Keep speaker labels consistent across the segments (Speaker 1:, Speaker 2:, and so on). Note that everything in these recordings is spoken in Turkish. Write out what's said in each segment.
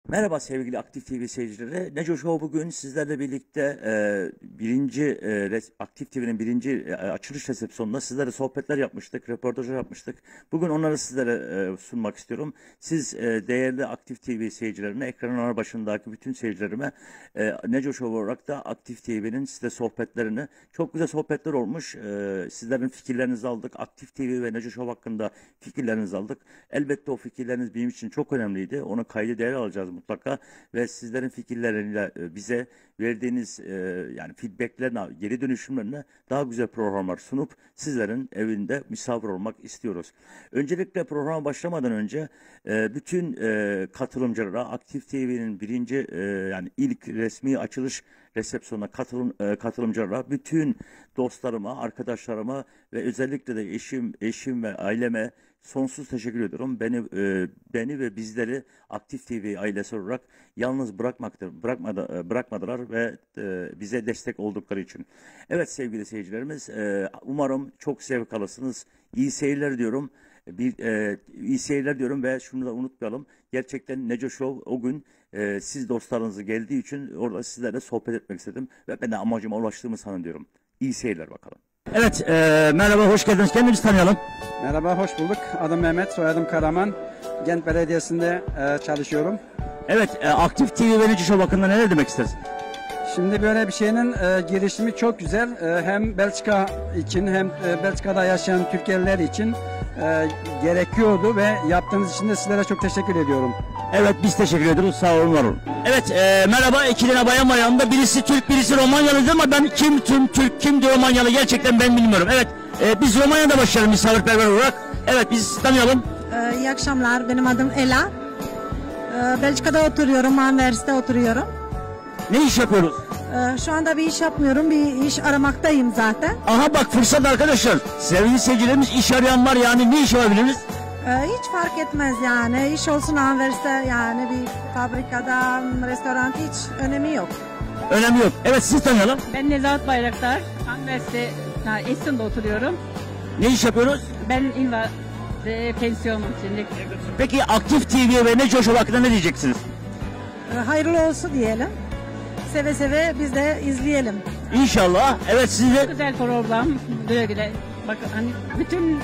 Speaker 1: Merhaba sevgili Aktif TV seyircileri. Neco Show bugün sizlerle birlikte Aktif TV'nin birinci açılış resepsiyonunda sizlere sohbetler yapmıştık, röportajlar yapmıştık. Bugün onları sizlere sunmak istiyorum. Siz değerli Aktif TV seyircilerine, ekranlar başındaki bütün seyircilerime Neco Show olarak da Aktif TV'nin size sohbetlerini, çok güzel sohbetler olmuş. Sizlerin fikirlerinizi aldık. Aktif TV ve Neco Show hakkında fikirlerinizi aldık. Elbette o fikirleriniz benim için çok önemliydi. Onu kayda değer alacağız mutlaka ve sizlerin fikirleriyle bize verdiğiniz yani feedbacklerine, geri dönüşümlerine daha güzel programlar sunup sizlerin evinde misafir olmak istiyoruz. Öncelikle programa başlamadan önce bütün katılımcılara Aktif TV'nin birinci yani ilk resmi açılış resepsiyonuna katılımcılara, bütün dostlarıma, arkadaşlarıma ve özellikle de eşim ve aileme sonsuz teşekkür ediyorum. Beni ve bizleri Aktif TV ailesi olarak yalnız bırakmadılar ve bize destek oldukları için. Evet sevgili seyircilerimiz, umarım çok zevk alırsınız. İyi seyirler diyorum. İyi seyirler diyorum ve şunu da unutmayalım. Gerçekten Neco Show o gün siz dostlarınızı geldiği için orada sizlerle sohbet etmek istedim ve ben de amacıma ulaştığımı sanıyorum. İyi seyirler bakalım. Evet, merhaba, hoş geldiniz. Kendinizi tanıyalım.
Speaker 2: Merhaba, hoş bulduk. Adım Mehmet, soyadım Karaman. Gent Belediyesi'nde çalışıyorum.
Speaker 1: Evet, Aktif TV ve Neco Show hakkında neler demek istersin?
Speaker 2: Şimdi böyle bir şeyin girişimi çok güzel. Hem Belçika için hem Belçika'da yaşayan Türkiye'liler için gerekiyordu ve yaptığınız için de sizlere çok teşekkür ediyorum.
Speaker 1: Evet, biz teşekkür ediyoruz. Sağ olun, var olun. Evet, merhaba. İki tane bayan var yanımda. Birisi Türk, birisi Romanyalı ama ben kim Türk, kim de Romanyalı gerçekten ben bilmiyorum. Evet, biz Romanya'da başlayalım misafirperver olarak. Evet, biz tanıyalım.
Speaker 3: İyi akşamlar. Benim adım Ela. Belçika'da oturuyorum. Anvers'te oturuyorum.
Speaker 1: Ne iş yapıyoruz?
Speaker 3: Şu anda bir iş yapmıyorum. Bir iş aramaktayım zaten.
Speaker 1: Aha bak fırsat arkadaşlar. Sevgili seyircilerimiz, iş arayan var yani ne iş yapabiliriz?
Speaker 3: Hiç fark etmez yani. İş olsun Anvers'te yani bir fabrikada, restoran hiç önemi yok.
Speaker 1: Önemi yok. Evet, siz tanıyalım.
Speaker 4: Ben Nezahat Bayraktar. Anvers'te, Esen'de oturuyorum.
Speaker 1: Ne iş yapıyoruz?
Speaker 4: Ben İlva pensiyonum şimdi.
Speaker 1: Peki Aktif TV ve Neco Show hakkında ne diyeceksiniz?
Speaker 3: Hayırlı olsun diyelim. Seve seve biz de izleyelim.
Speaker 1: İnşallah. Evet, size
Speaker 4: Güzel program. Böyle bak hani bütün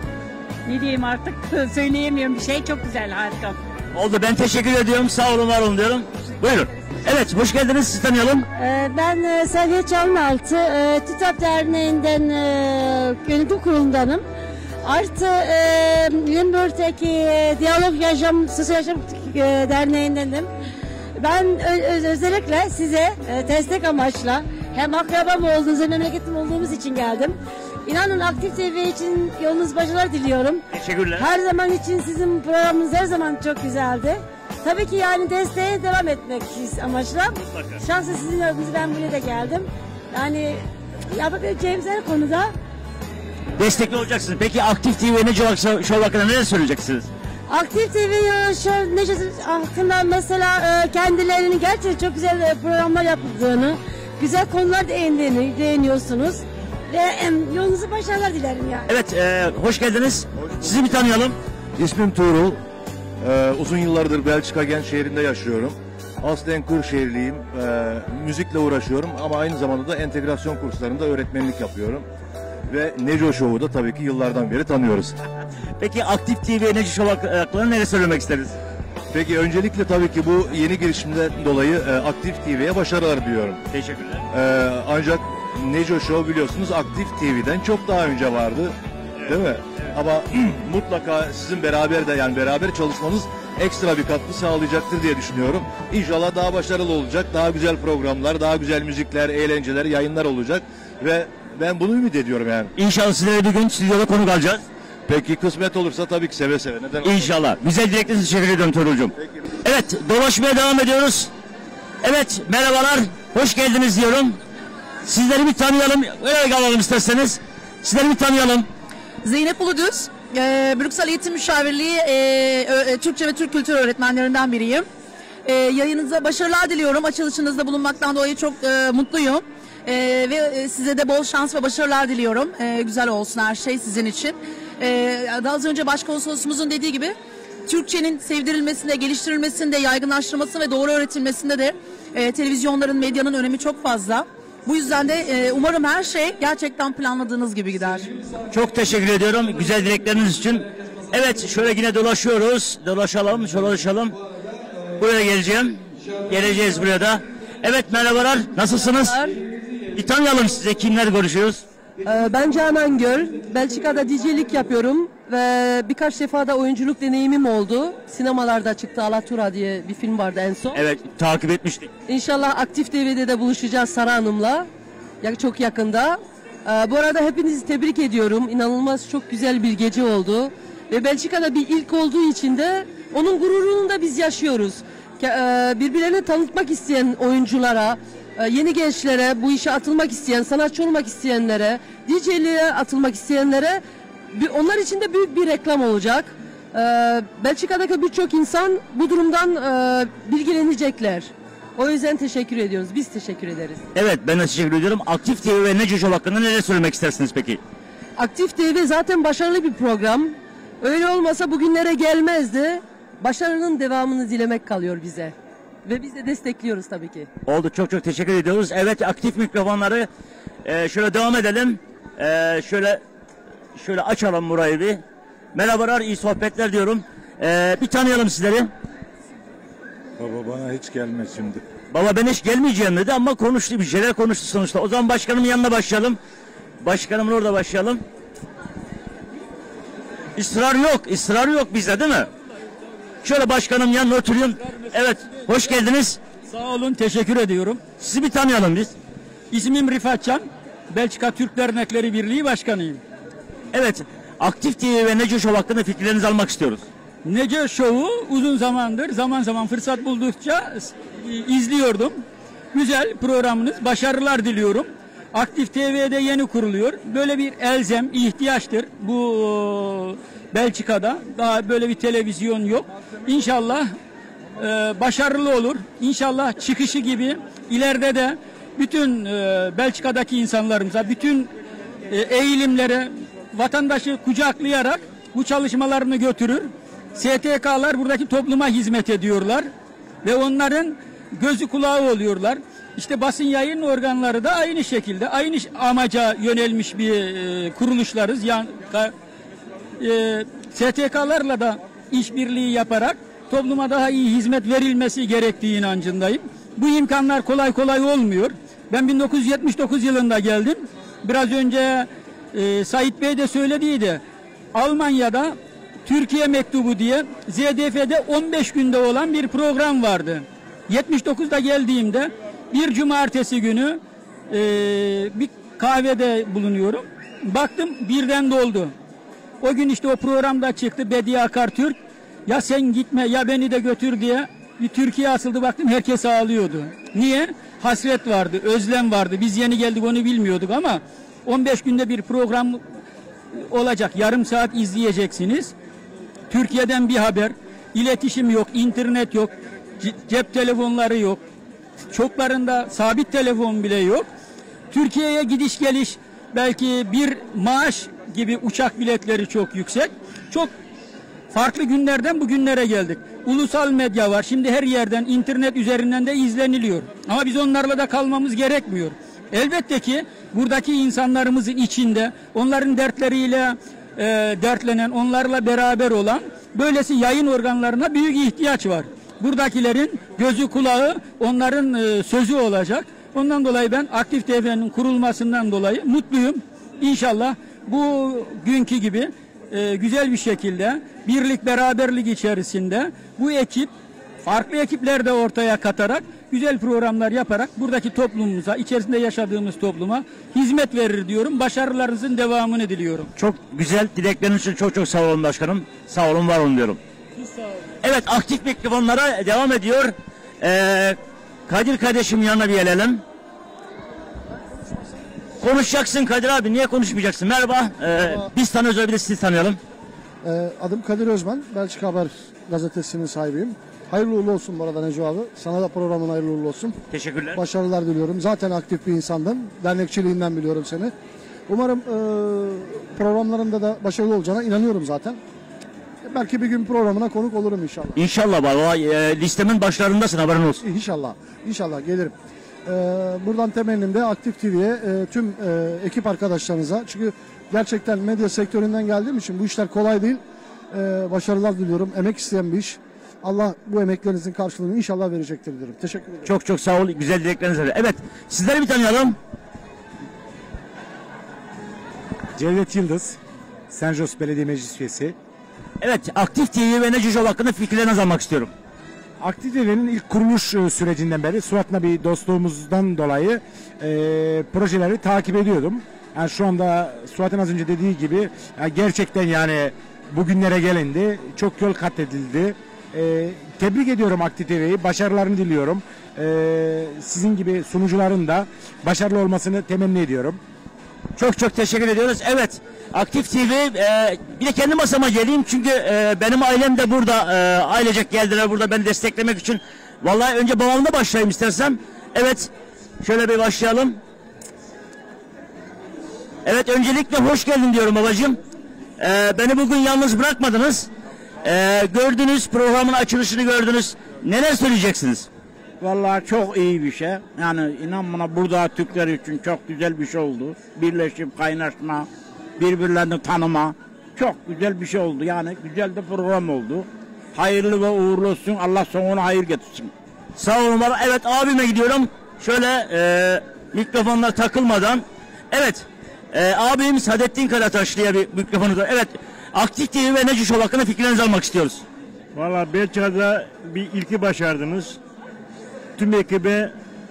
Speaker 4: ne diyeyim artık söyleyemiyorum bir şey. Çok güzel, harika.
Speaker 1: oldu. Ben teşekkür ediyorum. Sağ olun, var olun diyorum. Buyurun. Evet, hoş geldiniz. Sizi tanıyalım.
Speaker 5: Ben Selviye Çalınaltı, TÜTAP Derneği'nden yönetim kurulundanım. Artı Lüneburg'daki Diyalog Yaşam, Sosyal Yaşam Derneği'ndenim. Ben özellikle size destek amaçla hem akrabam olduğunuz hem memleketim olduğumuz için geldim. İnanın Aktif TV için yolunuz başarılar diliyorum.
Speaker 1: Teşekkürler.
Speaker 5: Her zaman için sizin programınız her zaman çok güzeldi. Tabii ki yani desteğe devam etmek amaçla. Şansa sizin yolunuz ben buraya da geldim. Yani yapabileceğimiz her konuda
Speaker 1: Destekli olacaksınız. Peki Aktif TV ve Neco Show hakkında neler söyleyeceksiniz?
Speaker 5: Aktif TV hakkında mesela kendilerinin gerçekten çok güzel programlar yaptığını, güzel konular değiniyorsunuz. Ve yolunuzu başarılar dilerim yani.
Speaker 1: Evet, hoş geldiniz. Sizi bir tanıyalım.
Speaker 6: İsmim Tuğrul. Uzun yıllardır Belçika Gent şehrinde yaşıyorum. Aslen Kırşehirliyim. Müzikle uğraşıyorum ama aynı zamanda da entegrasyon kurslarında öğretmenlik yapıyorum. Ve Neco Show'u da tabii ki yıllardan beri tanıyoruz.
Speaker 1: Peki Aktif TV ve Neco Show hakkında neler söylemek isteriz?
Speaker 6: Peki öncelikle tabii ki bu yeni girişimden dolayı Aktif TV'ye başarılar diliyorum.
Speaker 1: Teşekkürler.
Speaker 6: Ancak Neco Show biliyorsunuz Aktif TV'den çok daha önce vardı. Değil mi? Ama mutlaka sizin beraber çalışmanız ekstra bir katkı sağlayacaktır diye düşünüyorum. İnşallah daha başarılı olacak, daha güzel programlar, daha güzel müzikler, eğlenceler, yayınlar olacak ve ben bunu ümit ediyorum yani.
Speaker 1: İnşallah sizlere bir gün stüdyoda konuk alacağız.
Speaker 6: Peki kısmet olursa tabii ki seve seve. Neden olmasın?
Speaker 1: İnşallah. Güzel dileklerinize teşekkür ediyorum Tuğrul'cum. Evet, dolaşmaya devam ediyoruz. Evet, merhabalar. Hoş geldiniz diyorum. Sizleri bir tanıyalım. Öyle kalalım isterseniz. Sizleri bir tanıyalım.
Speaker 7: Zeynep Uludüz, Brüksel Eğitim Müşavirliği Türkçe ve Türk Kültürü öğretmenlerinden biriyim. Yayınınıza başarılar diliyorum. Açılışınızda bulunmaktan dolayı çok mutluyum. Ve size de bol şans ve başarılar diliyorum. Güzel olsun her şey sizin için. Daha az önce başkonsolosumuzun dediği gibi Türkçenin sevdirilmesinde, geliştirilmesinde, yaygınlaştırılmasında ve doğru öğretilmesinde de televizyonların, medyanın önemi çok fazla. Bu yüzden de umarım her şey gerçekten planladığınız gibi gider.
Speaker 1: Çok teşekkür ediyorum güzel dilekleriniz için. Evet şöyle yine dolaşıyoruz. Dolaşalım. Buraya geleceğim. Geleceğiz buraya da. Evet merhabalar. Nasılsınız? Bir tanıyalım size. Kimler görüşüyoruz?
Speaker 8: Ben Canan Göl. Belçika'da DJ'lik yapıyorum ve birkaç defa da oyunculuk deneyimim oldu. Sinemalarda çıktı. Alatura diye bir film vardı en son.
Speaker 1: Evet takip etmiştik.
Speaker 8: İnşallah Aktif TV'de de buluşacağız Sara Hanım'la. Çok yakında. Bu arada hepinizi tebrik ediyorum. İnanılmaz çok güzel bir gece oldu. Ve Belçika'da bir ilk olduğu için de onun gururunu da biz yaşıyoruz. Birbirlerini tanıtmak isteyen oyunculara, yeni gençlere, bu işe atılmak isteyen, sanatçı olmak isteyenlere, DJ'liğe atılmak isteyenlere onlar için de büyük bir reklam olacak. Belçika'daki birçok insan bu durumdan bilgilenecekler. O yüzden teşekkür ediyoruz. Biz teşekkür ederiz.
Speaker 1: Evet ben de teşekkür ediyorum. Aktif TV ve Neco Show hakkında neler söylemek istersiniz peki?
Speaker 8: Aktif TV zaten başarılı bir program. Öyle olmasa bugünlere gelmezdi. Başarının devamını dilemek kalıyor bize. Ve biz de destekliyoruz tabii ki.
Speaker 1: Oldu çok teşekkür ediyoruz. Evet aktif mikrofonları şöyle devam edelim. Şöyle açalım burayı bir. Merhabalar iyi sohbetler diyorum. Bir tanıyalım sizleri.
Speaker 9: Baba bana hiç gelmez şimdi.
Speaker 1: Baba ben hiç gelmeyeceğim dedi ama konuştu bir şeyler konuştu sonuçta. O zaman başkanımın yanına başlayalım. Başkanımın orada başlayalım. ısrar yok bizde değil mi? Şöyle başkanım yanına oturayım. Evet hoş geldiniz.
Speaker 10: Sağ olun teşekkür ediyorum.
Speaker 1: Sizi bir tanıyalım biz.
Speaker 10: İsmim Rifat Can. Belçika Türk Dernekleri Birliği Başkanıyım.
Speaker 1: Evet Aktif TV ve Neco Show hakkında fikirlerinizi almak istiyoruz.
Speaker 10: Neco Show'u uzun zamandır zaman zaman fırsat buldukça izliyordum. Güzel programınız, başarılar diliyorum. Aktif TV'de yeni kuruluyor. Böyle bir elzem, ihtiyaçtır. Bu Belçika'da daha böyle bir televizyon yok. İnşallah başarılı olur. İnşallah çıkışı gibi ileride de bütün Belçika'daki insanlarımıza, bütün eğilimlere vatandaşı kucaklayarak bu çalışmalarını götürür. STK'lar buradaki topluma hizmet ediyorlar ve onların gözü kulağı oluyorlar. İşte basın yayın organları da aynı şekilde aynı amaca yönelmiş bir kuruluşlarız. Yani STK'larla da işbirliği yaparak topluma daha iyi hizmet verilmesi gerektiği inancındayım. Bu imkanlar kolay kolay olmuyor. Ben 1979 yılında geldim. Biraz önce Sait Bey de söylediydi. Almanya'da Türkiye Mektubu diye ZDF'de 15 günde olan bir program vardı. 79'da geldiğimde bir cumartesi günü bir kahvede bulunuyorum. Baktım birden doldu. O gün işte o programda çıktı Bediye Akartürk. Ya sen gitme ya beni de götür diye bir Türkiye asıldı, baktım herkes ağlıyordu. Niye? Hasret vardı, özlem vardı. Biz yeni geldik onu bilmiyorduk ama 15 günde bir program olacak. Yarım saat izleyeceksiniz. Türkiye'den bir haber. İletişim yok, internet yok, cep telefonları yok. Çoklarında sabit telefon bile yok. Türkiye'ye gidiş geliş belki bir maaş gibi uçak biletleri çok yüksek. Çok farklı günlerden bugünlere geldik. Ulusal medya var. Şimdi her yerden internet üzerinden de izleniliyor. Ama biz onlarla da kalmamız gerekmiyor. Elbette ki buradaki insanlarımızın içinde onların dertleriyle dertlenen, onlarla beraber olan böylesi yayın organlarına büyük ihtiyaç var. Buradakilerin gözü kulağı onların sözü olacak. Ondan dolayı ben Aktif TV'nin kurulmasından dolayı mutluyum. İnşallah bu günkü gibi güzel bir şekilde birlik beraberlik içerisinde bu ekip farklı ekipler de ortaya katarak güzel programlar yaparak buradaki toplumumuza, içerisinde yaşadığımız topluma hizmet verir diyorum. Başarılarınızın devamını diliyorum.
Speaker 1: Çok güzel dilekleriniz için çok sağ olun başkanım. Sağ olun var olun diyorum. Evet aktif mikrofonlara devam ediyor. Kadir kardeşim yanına bir gelelim. Konuşacaksın Kadir abi, niye konuşmayacaksın? Merhaba. Biz tanıyoruz, bir de sizi tanıyalım.
Speaker 11: Adım Kadir Özmen. Belçika Haber gazetesinin sahibiyim. Hayırlı uğurlu olsun bu arada Neco abi. Sana da programın hayırlı uğurlu olsun.
Speaker 1: Teşekkürler.
Speaker 11: Başarılar diliyorum. Zaten aktif bir insandın. Dernekçiliğinden biliyorum seni. Umarım programlarında da başarılı olacağına inanıyorum zaten. Belki bir gün programına konuk olurum inşallah.
Speaker 1: İnşallah listemin başlarındasın, haberin olsun.
Speaker 11: İnşallah. İnşallah gelirim. Buradan temennim de Aktif TV'ye tüm ekip arkadaşlarınıza. Çünkü gerçekten medya sektöründen geldiğim için bu işler kolay değil. Başarılar diliyorum. Emek isteyen bir iş. Allah bu emeklerinizin karşılığını inşallah verecektir diyorum. Teşekkür ederim.
Speaker 1: Çok çok sağ ol. Güzel dilekleriniz var. Evet. Sizleri bir tanıyalım.
Speaker 12: Cevdet Yıldız, Senjos Belediye Meclis Üyesi.
Speaker 1: Evet. Aktif TV ve Neco Show hakkında fikirlerinizi almak istiyorum.
Speaker 12: Aktif TV'nin ilk kuruluş sürecinden beri Suat'la bir dostluğumuzdan dolayı projeleri takip ediyordum. Yani şu anda Suat'ın az önce dediği gibi gerçekten yani bugünlere gelindi. Çok yol kat edildi. Tebrik ediyorum Aktif TV'yi. Başarılarını diliyorum. Sizin gibi sunucuların da başarılı olmasını temenni ediyorum.
Speaker 1: Çok çok teşekkür ediyoruz. Evet. Aktif TV, bir de kendi masama geleyim çünkü benim ailem de burada, ailecek geldiler burada beni desteklemek için. Vallahi önce babamla başlayayım istersem. Evet, şöyle bir başlayalım. Evet, öncelikle hoş geldin diyorum babacığım. Beni bugün yalnız bırakmadınız. Gördünüz, programın açılışını gördünüz. Neler söyleyeceksiniz?
Speaker 13: Vallahi çok iyi bir şey. Yani inan bana burada Türkler için çok güzel bir şey oldu. Birleşip kaynaşma, birbirlerini tanıma. Çok güzel bir şey oldu. Yani güzel de program oldu. Hayırlı ve uğurlu olsun. Allah sonuna hayır getirsin.
Speaker 1: Sağ olun baba. Evet, abime gidiyorum. Şöyle mikrofonlar takılmadan. Evet. Abim Saadettin Karataşlı'ya bir mikrofonu da. Evet. Aktif TV ve Neco Show hakkında fikirlerinizi almak istiyoruz.
Speaker 14: Valla Belçika'da bir ilki başardınız. Tüm ekibe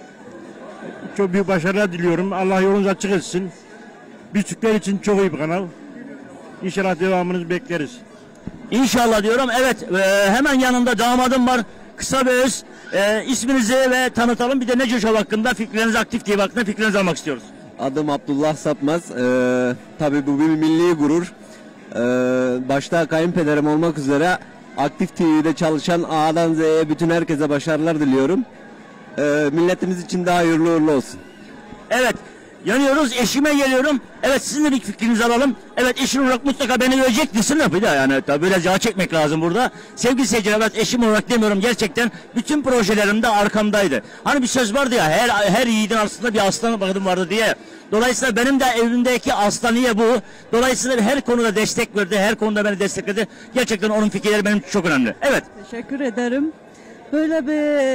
Speaker 14: çok büyük başarılar diliyorum. Allah yolunuz açık etsin. Biz Türkler için çok iyi bir kanal. İnşallah devamınızı bekleriz.
Speaker 1: İnşallah diyorum. Evet, hemen yanında damadım var. Kısa ve öz. İsminizi ve tanıtalım. Bir de Neco Show hakkında fikirlerinizi, Aktif TV hakkında fikirlerinizi almak istiyoruz.
Speaker 15: Adım Abdullah Sapmaz. Tabii bu bir milli gurur. Başta kayınpederim olmak üzere Aktif TV'de çalışan A'dan Z'ye bütün herkese başarılar diliyorum. Milletimiz için de hayırlı uğurlu olsun.
Speaker 1: Evet, yanıyoruz. Eşime geliyorum. Evet, sizin de bir fikrinizi alalım. Evet, eşim olarak mutlaka beni övecek desin de bir de yani tabii böyle cağ çekmek lazım burada. Sevgili seyirciler, evet, eşim olarak demiyorum, gerçekten bütün projelerimde arkamdaydı. Hani bir söz vardı ya, her yiğidin aslında bir aslan kadın vardı diye. Dolayısıyla benim de evimdeki aslaniye bu. Dolayısıyla her konuda destek verdi, her konuda beni destekledi. Gerçekten onun fikirleri benim için çok önemli. Evet.
Speaker 16: Teşekkür ederim. Böyle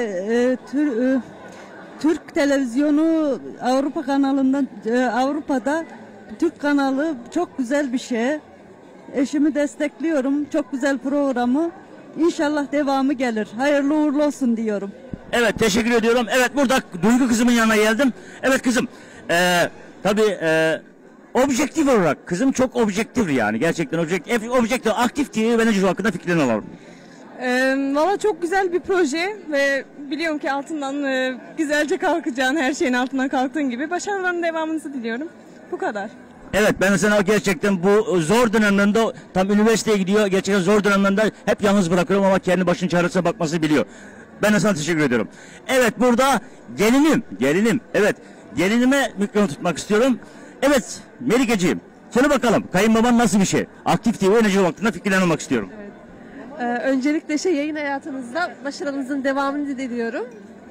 Speaker 16: bir Türk televizyonu Avrupa kanalından Avrupa'da Türk kanalı çok güzel bir şey. Eşimi destekliyorum. Çok güzel programı. İnşallah devamı gelir. Hayırlı uğurlu olsun diyorum.
Speaker 1: Evet, teşekkür ediyorum. Evet, burada Duygu kızımın yanına geldim. Evet kızım. Tabii objektif olarak kızım çok objektif yani. Gerçekten objektif. Aktif TV ve Neco Show hakkında fikirlerini alalım.
Speaker 17: Valla çok güzel bir proje ve biliyorum ki altından güzelce kalkacağın, her şeyin altından kalktığın gibi başarıların devamını diliyorum. Bu kadar.
Speaker 1: Evet, ben sana gerçekten bu zor dönemlerinde tam üniversiteye gidiyor. Gerçekten zor dönemlerinde hep yalnız bırakıyorum ama kendi başının çaresine bakmasını biliyor. Ben de sana teşekkür ediyorum. Evet, burada gelinim. Evet, gelinime mikrofon tutmak istiyorum. Evet, Melikeciğim. Söyle bakalım, kayınbaban nasıl bir şey? Aktif TV ve Neco hakkında fikirlerini almak istiyorum.
Speaker 18: Öncelikle yayın hayatınızda başarınızın devamını diliyorum.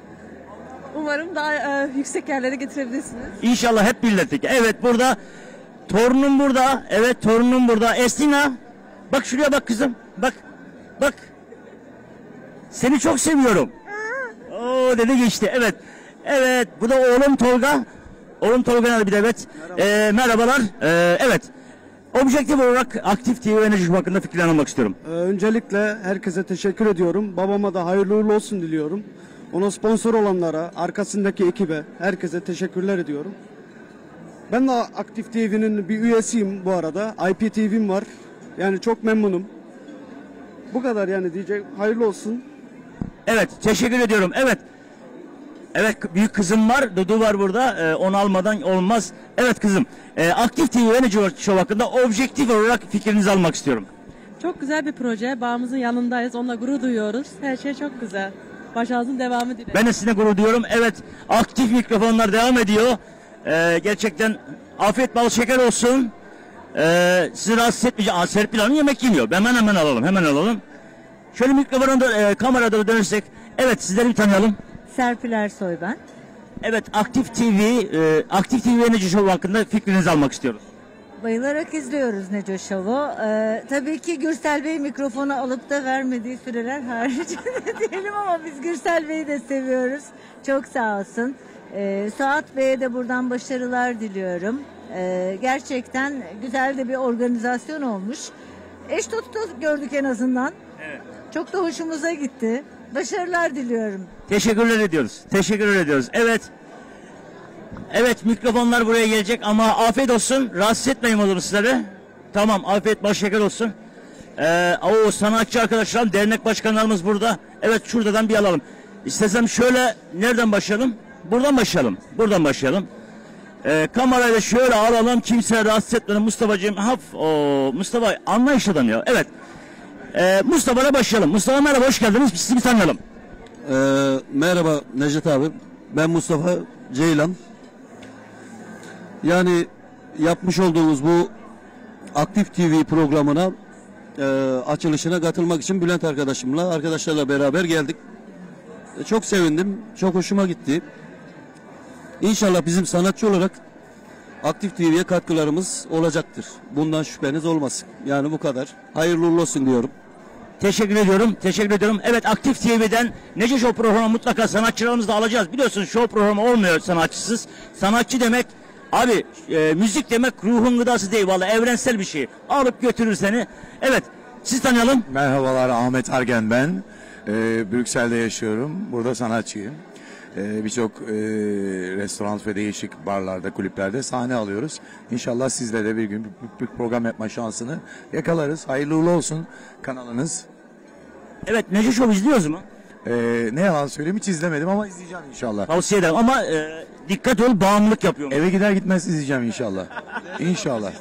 Speaker 18: Umarım daha yüksek yerlere getirebilirsiniz.
Speaker 1: İnşallah hep birlikte. Evet, burada torunum burada. Evet, torunum burada. Estina. Bak şuraya bak kızım. Bak. Seni çok seviyorum. Oo dedi geçti. Evet. Evet, bu da oğlum Tolga. Oğlum Tolga nerede bir de evet. Merhabalar. Evet. Objektif olarak Aktif TV ve Neco Show hakkında fikirlerini almak istiyorum.
Speaker 19: Öncelikle herkese teşekkür ediyorum. Babama da hayırlı uğurlu olsun diliyorum. Ona sponsor olanlara, arkasındaki ekibe, herkese teşekkürler ediyorum. Ben de Aktif TV'nin bir üyesiyim bu arada. IPTV'm var. Yani çok memnunum. Bu kadar yani diyecek. Hayırlı olsun.
Speaker 1: Evet, teşekkür ediyorum. Evet, büyük kızım var, Dudu var burada. Onu almadan olmaz. Evet kızım, Aktif TV ve Neco Show hakkında objektif olarak fikrinizi almak istiyorum.
Speaker 8: Çok güzel bir proje. Bağımızın yanındayız. Onunla gurur duyuyoruz. Her şey çok güzel. Başarınızın devamı dilerim.
Speaker 1: Ben de sizinle gurur duyuyorum. Evet, aktif mikrofonlar devam ediyor. Gerçekten afiyet bal şeker olsun. Sizi rahatsız etmeyeceğim. Serpil Hanım yemek yemiyor. Hemen alalım. Şöyle mikrofonu da kamerada dönürsek. Evet, sizleri bir tanıyalım.
Speaker 20: Serpil Ersoy ben.
Speaker 1: Evet, Aktif TV ve Neco Show hakkında fikrinizi almak istiyoruz.
Speaker 20: Bayılarak izliyoruz Neco Show'u. Tabii ki Gürsel Bey mikrofonu alıp da vermediği süreler haricinde diyelim ama biz Gürsel Bey'i de seviyoruz. Çok sağ olsun. Suat Bey'e de buradan başarılar diliyorum. Gerçekten güzel de bir organizasyon olmuş. Eş dostu gördük en azından.
Speaker 1: Evet.
Speaker 20: Çok da hoşumuza gitti. Başarılar diliyorum.
Speaker 1: Teşekkür ediyoruz. Evet, mikrofonlar buraya gelecek ama afiyet olsun. Rahatsız etmeyin olur sizlere. Tamam, afiyet baş şeker olsun. Sanatçı arkadaşlarım, dernek başkanlarımız burada. Evet, şuradan bir alalım. İstesem şöyle, nereden başlayalım? Buradan başlayalım. Kamerayı da şöyle alalım, kimseye rahatsız etmeden. Mustafa'cığım, Mustafa anlayış adam ya. Evet, Mustafa'la başlayalım. Mustafa merhaba, hoş geldiniz. Sizi bir tanıyalım.
Speaker 21: Merhaba Necdet abi. Ben Mustafa Ceylan. Yani yapmış olduğumuz bu Aktif TV programına açılışına katılmak için Bülent arkadaşlarla beraber geldik. Çok sevindim. Çok hoşuma gitti. İnşallah bizim sanatçı olarak Aktif TV'ye katkılarımız olacaktır. Bundan şüpheniz olmasın. Yani bu kadar. Hayırlı uğurlu olsun diyorum.
Speaker 1: Teşekkür ediyorum. Evet, Aktif TV'den Neco Show programı mutlaka sanatçılarımızı da alacağız. Biliyorsunuz show programı olmuyor sanatçısız. Sanatçı demek abi müzik demek ruhun gıdası değil, vallahi evrensel bir şey. Alıp götürür seni. Evet, siz tanıyalım.
Speaker 9: Merhabalar, Ahmet Argen ben. Brüksel'de yaşıyorum. Burada sanatçıyım. Birçok restoran ve değişik barlarda, kulüplerde sahne alıyoruz. İnşallah sizle de bir gün bir program yapma şansını yakalarız. Hayırlı uğurlu olsun kanalınız.
Speaker 1: Evet, Neco Show izliyoruz mu?
Speaker 9: Ne yalan söyleyeyim, hiç izlemedim ama izleyeceğim inşallah.
Speaker 1: Tavsiye ederim ama dikkat ol, bağımlılık yapıyorum.
Speaker 9: Eve gider gitmez izleyeceğim inşallah. İnşallah.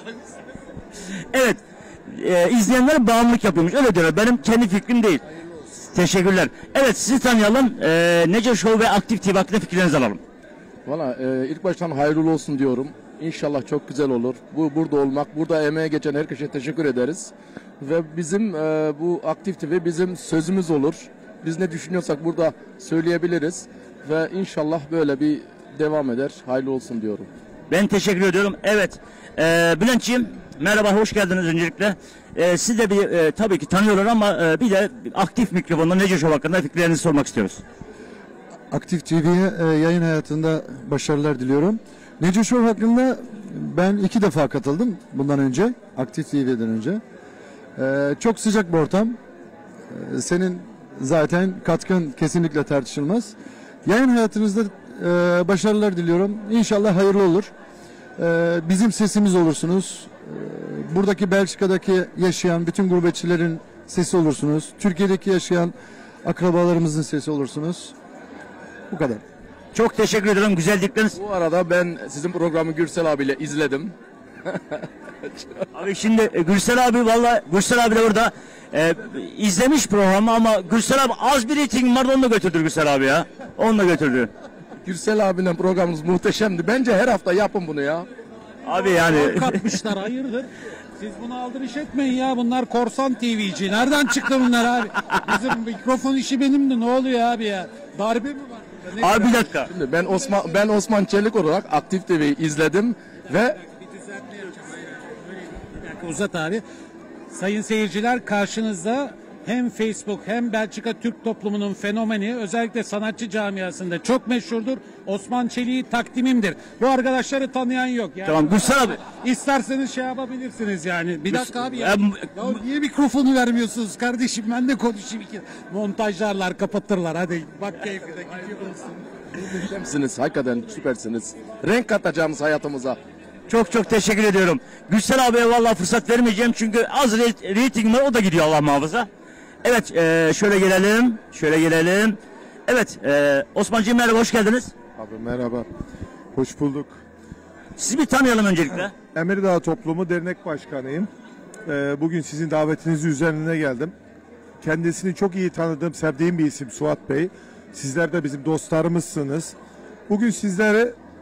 Speaker 1: Evet, izleyenler bağımlılık yapıyormuş. Öyle diyorlar. Benim kendi fikrim değil. Teşekkürler. Evet, sizi tanıyalım. Neco Show ve Aktif TV hakkında fikirlerinizi alalım.
Speaker 22: Valla ilk baştan hayırlı olsun diyorum. İnşallah çok güzel olur. Burada olmak, burada emeğe geçen herkese teşekkür ederiz. Ve bizim bu Aktif TV bizim sözümüz olur. Biz ne düşünüyorsak burada söyleyebiliriz. Ve inşallah böyle bir devam eder. Hayırlı olsun diyorum.
Speaker 1: Ben teşekkür ediyorum. Evet, Bülent'ciğim merhaba, hoş geldiniz öncelikle. Siz de tabii ki tanıyorlar ama bir de Aktif mikrofonda Neco Show hakkında fikirlerinizi sormak istiyoruz.
Speaker 11: Aktif TV'ye yayın hayatında başarılar diliyorum. Neco Show hakkında ben 2 defa katıldım bundan önce. Aktif TV'den önce. Çok sıcak bir ortam. Senin zaten katkın kesinlikle tartışılmaz. Yayın hayatınızda başarılar diliyorum. İnşallah hayırlı olur. Bizim sesimiz olursunuz. Buradaki Belçika'daki yaşayan bütün gurbetçilerin sesi olursunuz. Türkiye'deki yaşayan akrabalarımızın sesi olursunuz. Bu kadar.
Speaker 1: Çok teşekkür ederim, güzel dedikleriniz.
Speaker 22: Bu arada ben sizin programı Gürsel abiyle izledim.
Speaker 1: Abi şimdi Gürsel abi de orada izlemiş programı ama Gürsel abi az bir reyting vardı, onu da götürdü Gürsel abi ya. Onu da götürdü.
Speaker 22: Gürsel abinin programınız muhteşemdi. Bence her hafta yapın bunu ya.
Speaker 1: Abi yani.
Speaker 23: Katmışlar, hayırdır? Siz bunu aldırış etmeyin ya. Bunlar korsan TV'ci. Nereden çıktı bunlar abi? Bizim mikrofon işi benimdi. Ne oluyor abi ya? Darbe mi var?
Speaker 1: Abi bir dakika.
Speaker 22: Şimdi ben Osman Çelik olarak Aktif TV'yi izledim ve
Speaker 23: Bir dakika uzat abi. Sayın seyirciler, karşınızda hem Facebook hem Belçika Türk toplumunun fenomeni, özellikle sanatçı camiasında çok meşhurdur. Osman Çelik'i takdimimdir. Bu arkadaşları tanıyan yok. Yani
Speaker 1: tamam Gürsel abi.
Speaker 23: İsterseniz şey yapabilirsiniz yani. Bir dakika abi ya. Ya niye mikrofonu vermiyorsunuz kardeşim? Ben de konuşayım. Montajlarlar, kapatırlar. Hadi bak keyfine gidiyorsun.
Speaker 22: muhteşemsiniz. Hakikaten süpersiniz. Renk katacağınız hayatımıza.
Speaker 1: Çok teşekkür ediyorum. Gürsel abiye vallahi fırsat vermeyeceğim çünkü az reyting var, o da gidiyor Allah muhafaza. Evet, şöyle gelelim. Evet, Osmancığım merhaba, hoş geldiniz.
Speaker 24: Abi merhaba, hoş bulduk.
Speaker 1: Sizi bir tanıyalım öncelikle.
Speaker 24: Emirdağ Toplumu Dernek Başkanıyım. Bugün sizin davetiniz üzerine geldim. Kendisini çok iyi tanıdığım, sevdiğim bir isim Suat Bey. Sizler de bizim dostlarımızsınız. Bugün sizlere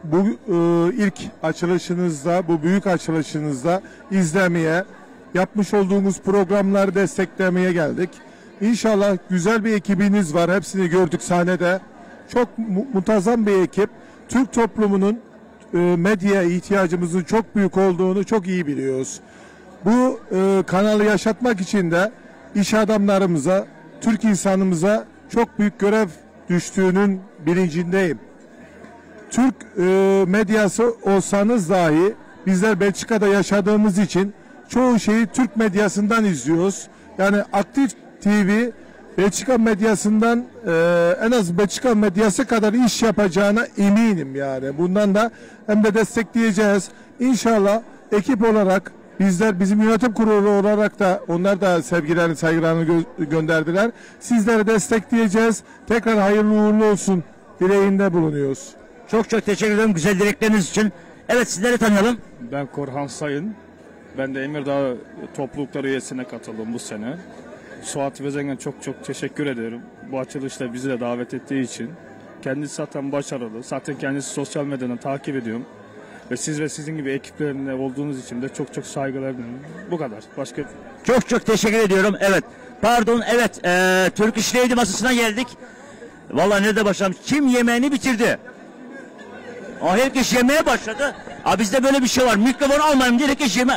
Speaker 24: bu ilk açılışınızda, bu büyük açılışınızda izlemeye, yapmış olduğumuz programları desteklemeye geldik. İnşallah güzel bir ekibiniz var. Hepsini gördük sahnede. Çok muntazam bir ekip. Türk toplumunun medyaya ihtiyacımızın çok büyük olduğunu çok iyi biliyoruz. Bu kanalı yaşatmak için de iş adamlarımıza, Türk insanımıza çok büyük görev düştüğünün bilincindeyim. Türk medyası olsanız dahi bizler Belçika'da yaşadığımız için çoğu şeyi Türk medyasından izliyoruz. Yani Aktif TV Belçika medyasından en az Belçika medyası kadar iş yapacağına eminim yani. Bundan da hem de destekleyeceğiz. İnşallah ekip olarak bizler, bizim yönetim kurulu olarak da onlar da sevgilerini, saygılarını gönderdiler. Sizleri destekleyeceğiz. Tekrar hayırlı uğurlu olsun dileğinde bulunuyoruz.
Speaker 2: Çok teşekkür ederim güzel dilekleriniz için. Evet, sizleri tanıyalım.
Speaker 3: Ben Korhan Sayın. Ben de Emirdağ toplulukları üyesine katıldım bu sene. Suat Vezen'e çok teşekkür ederim. Bu açılışta bizi de davet ettiği için. Kendisi zaten başarılı. Zaten kendisi sosyal medyadan takip ediyorum. Ve siz ve sizin gibi ekiplerinde olduğunuz için de çok saygılar diliyorum. Bu kadar. Başka...
Speaker 2: Çok teşekkür ediyorum. Evet. Pardon, evet. Türk İş Lady masasına geldik. Vallahi nerede başlamış? Kim yemeğini bitirdi? Herkes yemeye başladı. Bizde böyle bir şey var. Mikrofon almayayım diye herkes yeme.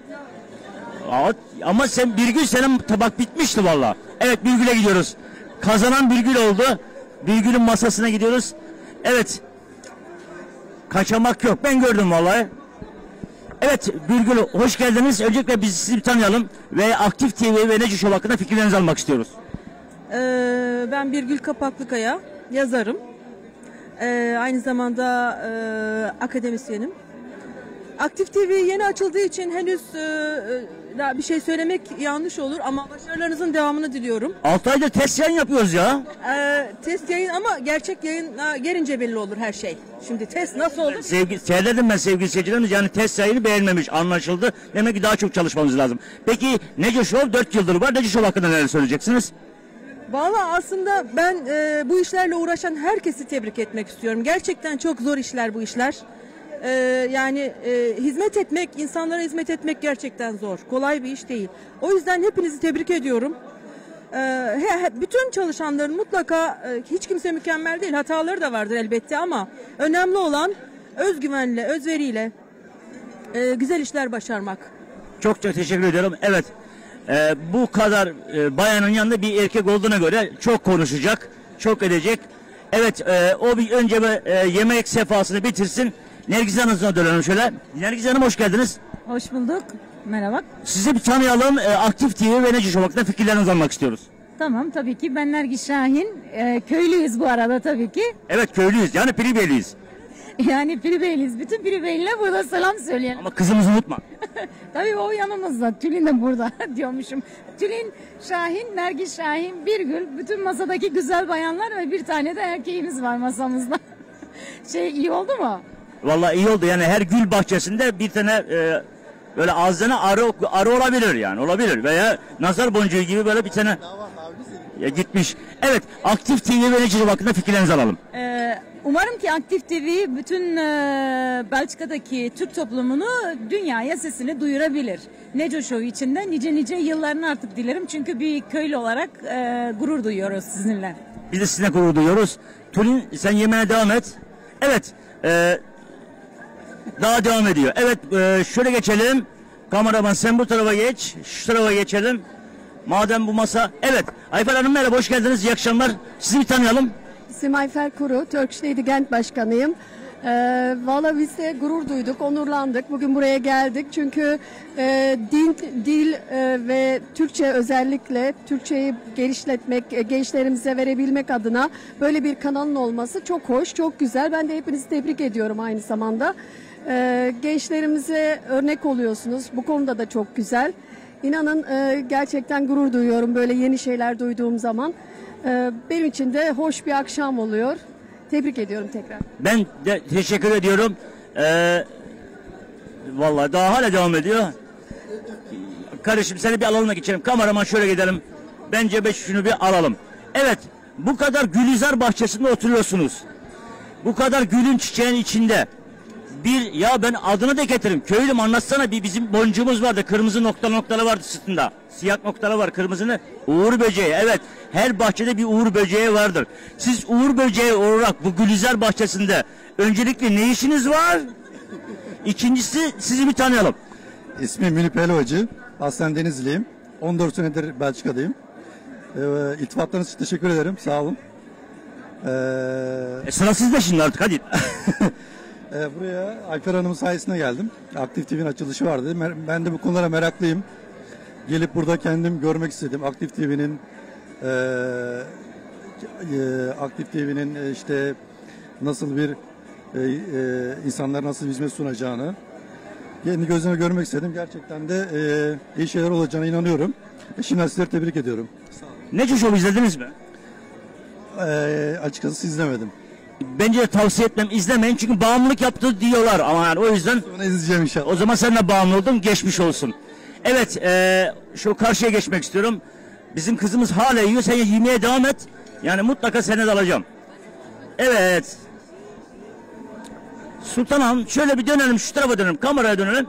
Speaker 2: Ama Birgül, senin tabak bitmişti vallahi. Evet, Birgül'e gidiyoruz. Kazanan Birgül oldu. Birgül'ün masasına gidiyoruz. Evet. Kaçamak yok. Ben gördüm vallahi. Evet Birgül, hoş geldiniz. Öncelikle biz sizi bir tanıyalım ve Aktif TV ve Neco Show hakkında fikirlerinizi almak istiyoruz.
Speaker 4: Ben Birgül Kapaklıkaya, yazarım. Aynı zamanda akademisyenim. Aktif TV yeni açıldığı için henüz daha bir şey söylemek yanlış olur ama başarılarınızın devamını diliyorum.
Speaker 2: 6 aydır test yayın yapıyoruz ya.
Speaker 4: Test yayın ama gerçek yayın gelince belli olur her şey. Şimdi test nasıl oldu?
Speaker 2: Seyredelim ben sevgili seyircilerimiz, yani test yayını beğenmemiş, anlaşıldı. Demek ki daha çok çalışmamız lazım. Peki Neco Show 4 yıldır var. Neco Show hakkında neler söyleyeceksiniz?
Speaker 4: Valla aslında ben bu işlerle uğraşan herkesi tebrik etmek istiyorum. Gerçekten çok zor işler bu işler. Yani hizmet etmek, insanlara hizmet etmek gerçekten zor. Kolay bir iş değil. O yüzden hepinizi tebrik ediyorum. Bütün çalışanların mutlaka, hiç kimse mükemmel değil. Hataları da vardır elbette ama önemli olan özgüvenle, özveriyle güzel işler başarmak.
Speaker 2: Çok teşekkür ediyorum. Evet. Bu kadar bayanın yanında bir erkek olduğuna göre çok konuşacak, çok edecek. Evet, o bir önce yemek sefasını bitirsin. Nergiz Hanım'a dönelim şöyle. Nergiz Hanım, hoş geldiniz.
Speaker 5: Hoş bulduk. Merhaba.
Speaker 2: Sizi bir tanıyalım. Aktif TV ve Neco Show hakkında fikirlerinizi almak istiyoruz.
Speaker 5: Tamam, tabii ki. Ben Nergiz Şahin. Köylüyüz bu arada tabii ki.
Speaker 2: Evet, köylüyüz. Yani Piribeyliyiz.
Speaker 5: Yani Piribeyliyiz. Bütün Piribeyliler burada selam söyleyelim.
Speaker 2: Ama kızımızı unutma.
Speaker 5: Tabii o yanımızda. Tülin de burada diyormuşum. Tülin Şahin, Nergiz Şahin, Birgül. Bütün masadaki güzel bayanlar ve bir tane de erkeğimiz var masamızda. İyi oldu mu?
Speaker 2: Vallahi iyi oldu. Yani her gül bahçesinde bir tane böyle ağzına arı olabilir yani. Olabilir. Veya nazar boncuğu gibi böyle bir tane gitmiş. Evet, Aktif TV ve Neco Show hakkında fikirlerinizi alalım.
Speaker 5: Umarım ki Aktif TV bütün Belçika'daki Türk toplumunu dünyaya sesini duyurabilir. Neco Show için de nice yıllarını artık dilerim. Çünkü bir köylü olarak gurur duyuyoruz sizinle.
Speaker 2: Biz de sizinle gurur duyuyoruz. Tülin, sen yemeğe devam et. Evet. Daha devam ediyor. Evet, şöyle geçelim. Kameraman sen bu tarafa geç. Şu tarafa geçelim. Madem bu masa... Evet, Ayfer Hanım merhaba, hoş geldiniz. İyi akşamlar. Sizi bir tanıyalım.
Speaker 25: İsmim Ayfer Kuru, Turkish Lady Gent Başkanıyım. Valla biz de gurur duyduk, onurlandık. Bugün buraya geldik çünkü dil ve Türkçe, özellikle Türkçeyi geliştirmek, gençlerimize verebilmek adına böyle bir kanalın olması çok hoş, çok güzel. Ben de hepinizi tebrik ediyorum aynı zamanda. Gençlerimize örnek oluyorsunuz. Bu konuda da çok güzel. İnanın gerçekten gurur duyuyorum böyle yeni şeyler duyduğum zaman. Benim için de hoş bir akşam oluyor. Tebrik ediyorum tekrar.
Speaker 2: Ben de teşekkür ediyorum. Vallahi daha hala devam ediyor. Kardeşim seni bir alalım da geçelim. Kameraman şöyle gidelim. Bence şunu bir alalım. Evet, bu kadar Gülizar bahçesinde oturuyorsunuz. Bu kadar gülün çiçeğin içinde bir ya ben adını da getiririm. Köylüm anlatsana bir bizim boncuğumuz vardı. Kırmızı noktaları vardı sırtında. Siyah noktaları var kırmızını. Uğur böceği evet. Her bahçede bir uğur böceği vardır. Siz uğur böceği olarak bu Gülizar bahçesinde öncelikle ne işiniz var? İkincisi sizi bir tanıyalım.
Speaker 6: İsmim Münip Helvacı. Aslen Denizliyim. 14 senedir Belçika'dayım. İltifatlarınız için teşekkür ederim. Sağ olun.
Speaker 2: Sıra sizde şimdi artık hadi.
Speaker 6: Buraya Alper Hanım'ın sayesinde geldim. Aktif TV'nin açılışı vardı. Ben de bu konulara meraklıyım. Gelip burada kendim görmek istedim. Aktif TV'nin işte nasıl bir insanlar nasıl hizmet sunacağını kendi gözlerime görmek istedim. Gerçekten de iyi şeyler olacağına inanıyorum. Şimdiden sizleri tebrik ediyorum.
Speaker 2: Neco Show izlediniz mi?
Speaker 6: Açıkçası izlemedim.
Speaker 2: Bence de tavsiye etmem izlemeyin çünkü bağımlılık yaptı diyorlar ama yani o yüzden
Speaker 6: sonra izleyeceğim inşallah.
Speaker 2: O zaman sen de bağımlı oldun geçmiş olsun. Evet şu karşıya geçmek istiyorum. Bizim kızımız hala yiyor sen yemeye devam et. Yani mutlaka seni de alacağım. Evet. Sultan Hanım şöyle bir dönelim şu tarafa dönelim kameraya dönelim.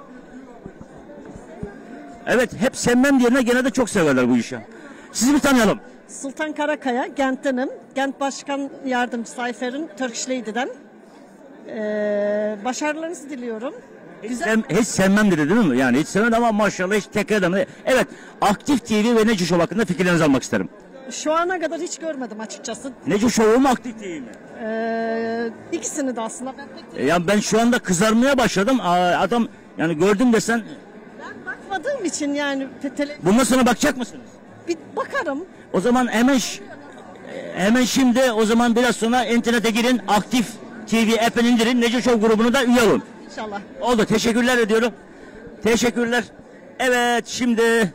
Speaker 2: Evet hep sevmem diyenler gene de çok severler bu işi. Sizi bir tanıyalım.
Speaker 7: Sultan Karakaya, Gent'tenim. Gent Başkan Yardımcısı Ayfer'in Turkish Lady'den. Başarılarınızı diliyorum.
Speaker 2: Hiç sevmem dedi değil mi? Yani hiç sevmem ama maşallah hiç tekrar edemem. Evet, Aktif TV ve Neco Show hakkında fikirlerinizi almak isterim.
Speaker 7: Şu ana kadar hiç görmedim açıkçası.
Speaker 2: Neco Show mu Aktif TV mi?
Speaker 7: İkisini de aslında.
Speaker 2: Yani ben şu anda kızarmaya başladım. Adam yani gördüm desen.
Speaker 7: Ben bakmadığım için yani.
Speaker 2: Bundan sonra bakacak mısınız?
Speaker 7: Bir bakarım.
Speaker 2: O zaman hemen şimdi o zaman biraz sonra internete girin. Aktif TV app'ini indirin. Neco Show grubunu da üye olun.
Speaker 7: İnşallah.
Speaker 2: Oldu. Teşekkürler ediyorum. Teşekkürler. Evet şimdi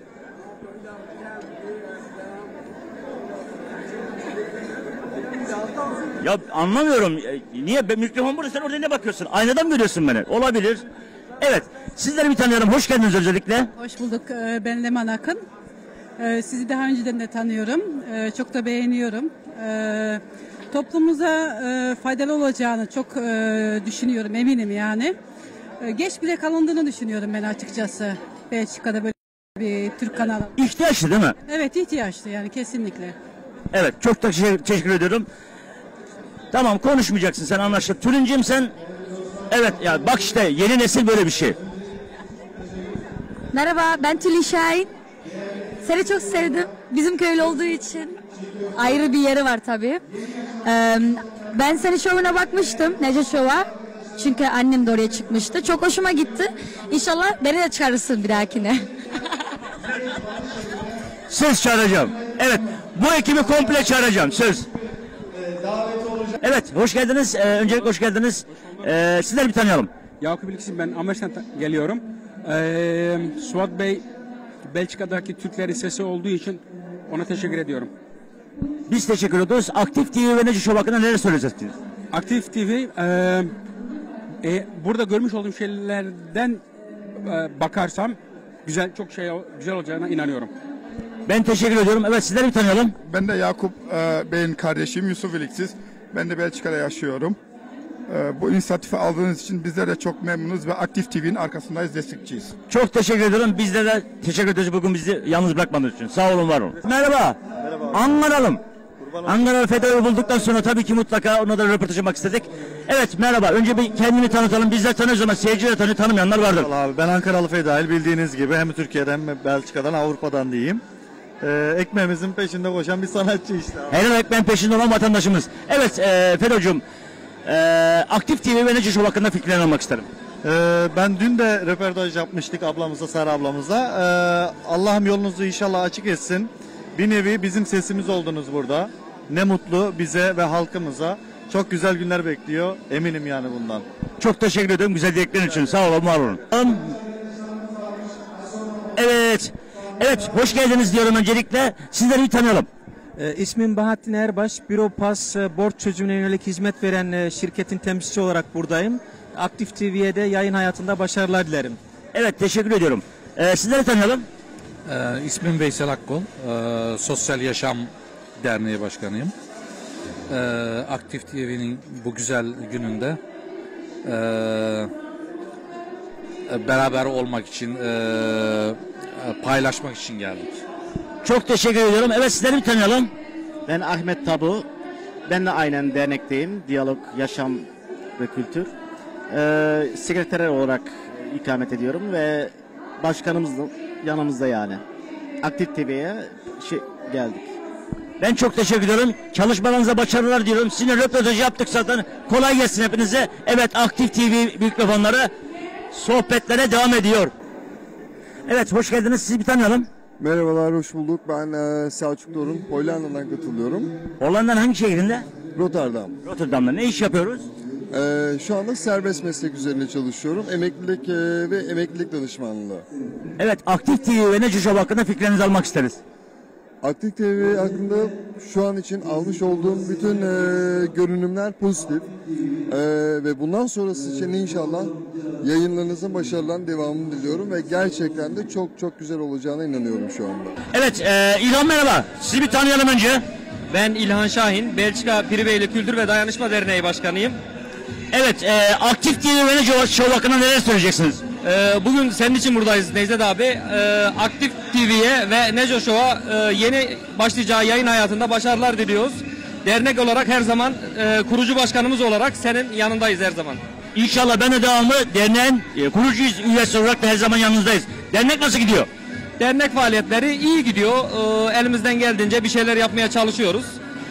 Speaker 2: ya anlamıyorum. Niye? Mikrofon burada sen orada ne bakıyorsun? Aynadan mı görüyorsun beni? Olabilir. Evet. Sizleri bir tanıyalım. Hoş geldiniz özellikle.
Speaker 10: Hoş bulduk. Ben Leman Akın. Sizi daha önceden de tanıyorum. Çok da beğeniyorum. Toplumumuza faydalı olacağını çok düşünüyorum. Eminim yani. Geç bile kalındığını düşünüyorum ben açıkçası. Belçika'da böyle bir Türk kanalı.
Speaker 2: İhtiyaçlı değil mi?
Speaker 10: Evet ihtiyaçlı yani kesinlikle.
Speaker 2: Evet çok da teşekkür ediyorum. Tamam konuşmayacaksın sen anlaştık. Tülincim sen evet ya bak işte yeni nesil böyle bir şey.
Speaker 12: Merhaba ben Tülin Şahin. Seni çok sevdim. Bizim köylü olduğu için ayrı bir yeri var tabii. Ben senin şovuna bakmıştım. Neco Show'a. Çünkü annem de oraya çıkmıştı. Çok hoşuma gitti. İnşallah beni de çağırırsın bir dahakine.
Speaker 2: Söz çağıracağım. Evet bu ekibi komple çağıracağım söz. Evet hoş geldiniz. Öncelikle hoş geldiniz. Sizleri bir tanıyalım.
Speaker 13: Yakup İlksin ben Amerika'dan geliyorum. Suat Bey Belçika'daki Türklerin sesi olduğu için ona teşekkür ediyorum.
Speaker 2: Biz teşekkür ediyoruz. Aktif TV ve Neco Show hakkında neler söyleyeceksiniz?
Speaker 13: Aktif TV burada görmüş olduğum şeylerden bakarsam çok güzel olacağına inanıyorum.
Speaker 2: Ben teşekkür ediyorum. Evet sizleri bir tanıyalım.
Speaker 26: Ben de Yakup Bey'in kardeşiyim Yusuf İliksiz. Ben de Belçika'da yaşıyorum. Bu inisiyatifi aldığınız için bizler de çok memnunuz ve Aktif TV'nin arkasındayız, destekçiyiz.
Speaker 2: Çok teşekkür ediyorum. Biz de teşekkür ederiz bugün bizi yalnız bırakmadığınız için. Sağ olun, var olun. Merhaba. Merhaba. Ankaralım. Ankara Feda'yı bulduktan sonra tabii ki mutlaka ona da röportaj yapmak istedik. Evet merhaba. Önce bir kendini tanıtalım. Bizler tanıyoruz ama seyirciler tanımayanlar vardır.
Speaker 6: Abi, ben Ankaralı Feda'yı bildiğiniz gibi hem Türkiye'den hem Belçika'dan Avrupa'dan diyeyim. Ekmeğimizin peşinde koşan bir sanatçı işte.
Speaker 2: Helal ekmeğin peşinde olan vatandaşımız. Evet Fedo'cum. Aktif TV ve Neco Show hakkında fikirlerini almak isterim.
Speaker 6: Ben dün de röportaj yapmıştık ablamıza, Sara ablamıza. Allah'ım yolunuzu inşallah açık etsin. Bir nevi bizim sesimiz oldunuz burada. Ne mutlu bize ve halkımıza. Çok güzel günler bekliyor. Eminim yani bundan.
Speaker 2: Çok teşekkür ederim güzel dileklerin için. Sağ olun, var olun. Evet. Evet, hoş geldiniz diyorum öncelikle. Sizleri bir tanıyalım.
Speaker 27: İsmim Bahattin Erbaş. Büropass borç çözümüne yönelik hizmet veren şirketin temsilcisi olarak buradayım. Aktif TV'ye de yayın hayatında başarılar dilerim.
Speaker 2: Evet, teşekkür ediyorum. Sizleri tanıyalım.
Speaker 28: İsmim Veysel Akkol. Sosyal Yaşam Derneği Başkanıyım.
Speaker 8: Aktif TV'nin bu güzel gününde beraber olmak için, paylaşmak için geldik.
Speaker 2: Çok teşekkür ediyorum. Evet, sizleri bir tanıyalım.
Speaker 14: Ben Ahmet Tabu. Ben de aynen dernekteyim. Diyalog, Yaşam ve Kültür. Sekreter olarak ikamet ediyorum ve başkanımız da yanımızda yani. Aktif TV'ye geldik.
Speaker 2: Ben çok teşekkür ediyorum. Çalışmalarınıza başarılar diliyorum. Sizinle röportaj yaptık zaten. Kolay gelsin hepinize. Evet, Aktif TV mikrofonları sohbetlere devam ediyor. Evet, hoş geldiniz. Sizi bir tanıyalım.
Speaker 15: Merhabalar, hoş bulduk. Ben Selçuk Dorun. Hollanda'dan katılıyorum.
Speaker 2: Hollanda'nın hangi şehrinde?
Speaker 15: Rotterdam.
Speaker 2: Rotterdam'da. Ne iş yapıyoruz?
Speaker 15: Şu anda serbest meslek üzerine çalışıyorum. Emeklilik ve emeklilik danışmanlığı.
Speaker 2: Evet, Aktif TV ve Neco Show hakkında fikirlerinizi almak isteriz.
Speaker 15: Aktif TV hakkında şu an için almış olduğum bütün görünümler pozitif. Ve bundan sonrası için inşallah yayınlarınızın başarılarının devamını diliyorum ve gerçekten de çok çok güzel olacağına inanıyorum şu anda.
Speaker 2: Evet, İlhan merhaba. Sizi bir tanıyalım önce.
Speaker 16: Ben İlhan Şahin, Belçika Piribeyli Kültür ve Dayanışma Derneği Başkanıyım.
Speaker 2: Evet, Aktif TV ve Neco Show hakkında neler söyleyeceksiniz?
Speaker 16: Bugün senin için buradayız Necdet abi. Aktif TV'ye ve Neco Show'a yeni başlayacağı yayın hayatında başarılar diliyoruz. Dernek olarak her zaman kurucu başkanımız olarak senin yanındayız her zaman.
Speaker 2: İnşallah ben de devamlı derneğin kurucu üyesi olarak da her zaman yanınızdayız. Dernek nasıl gidiyor?
Speaker 16: Dernek faaliyetleri iyi gidiyor. Elimizden geldiğince bir şeyler yapmaya çalışıyoruz.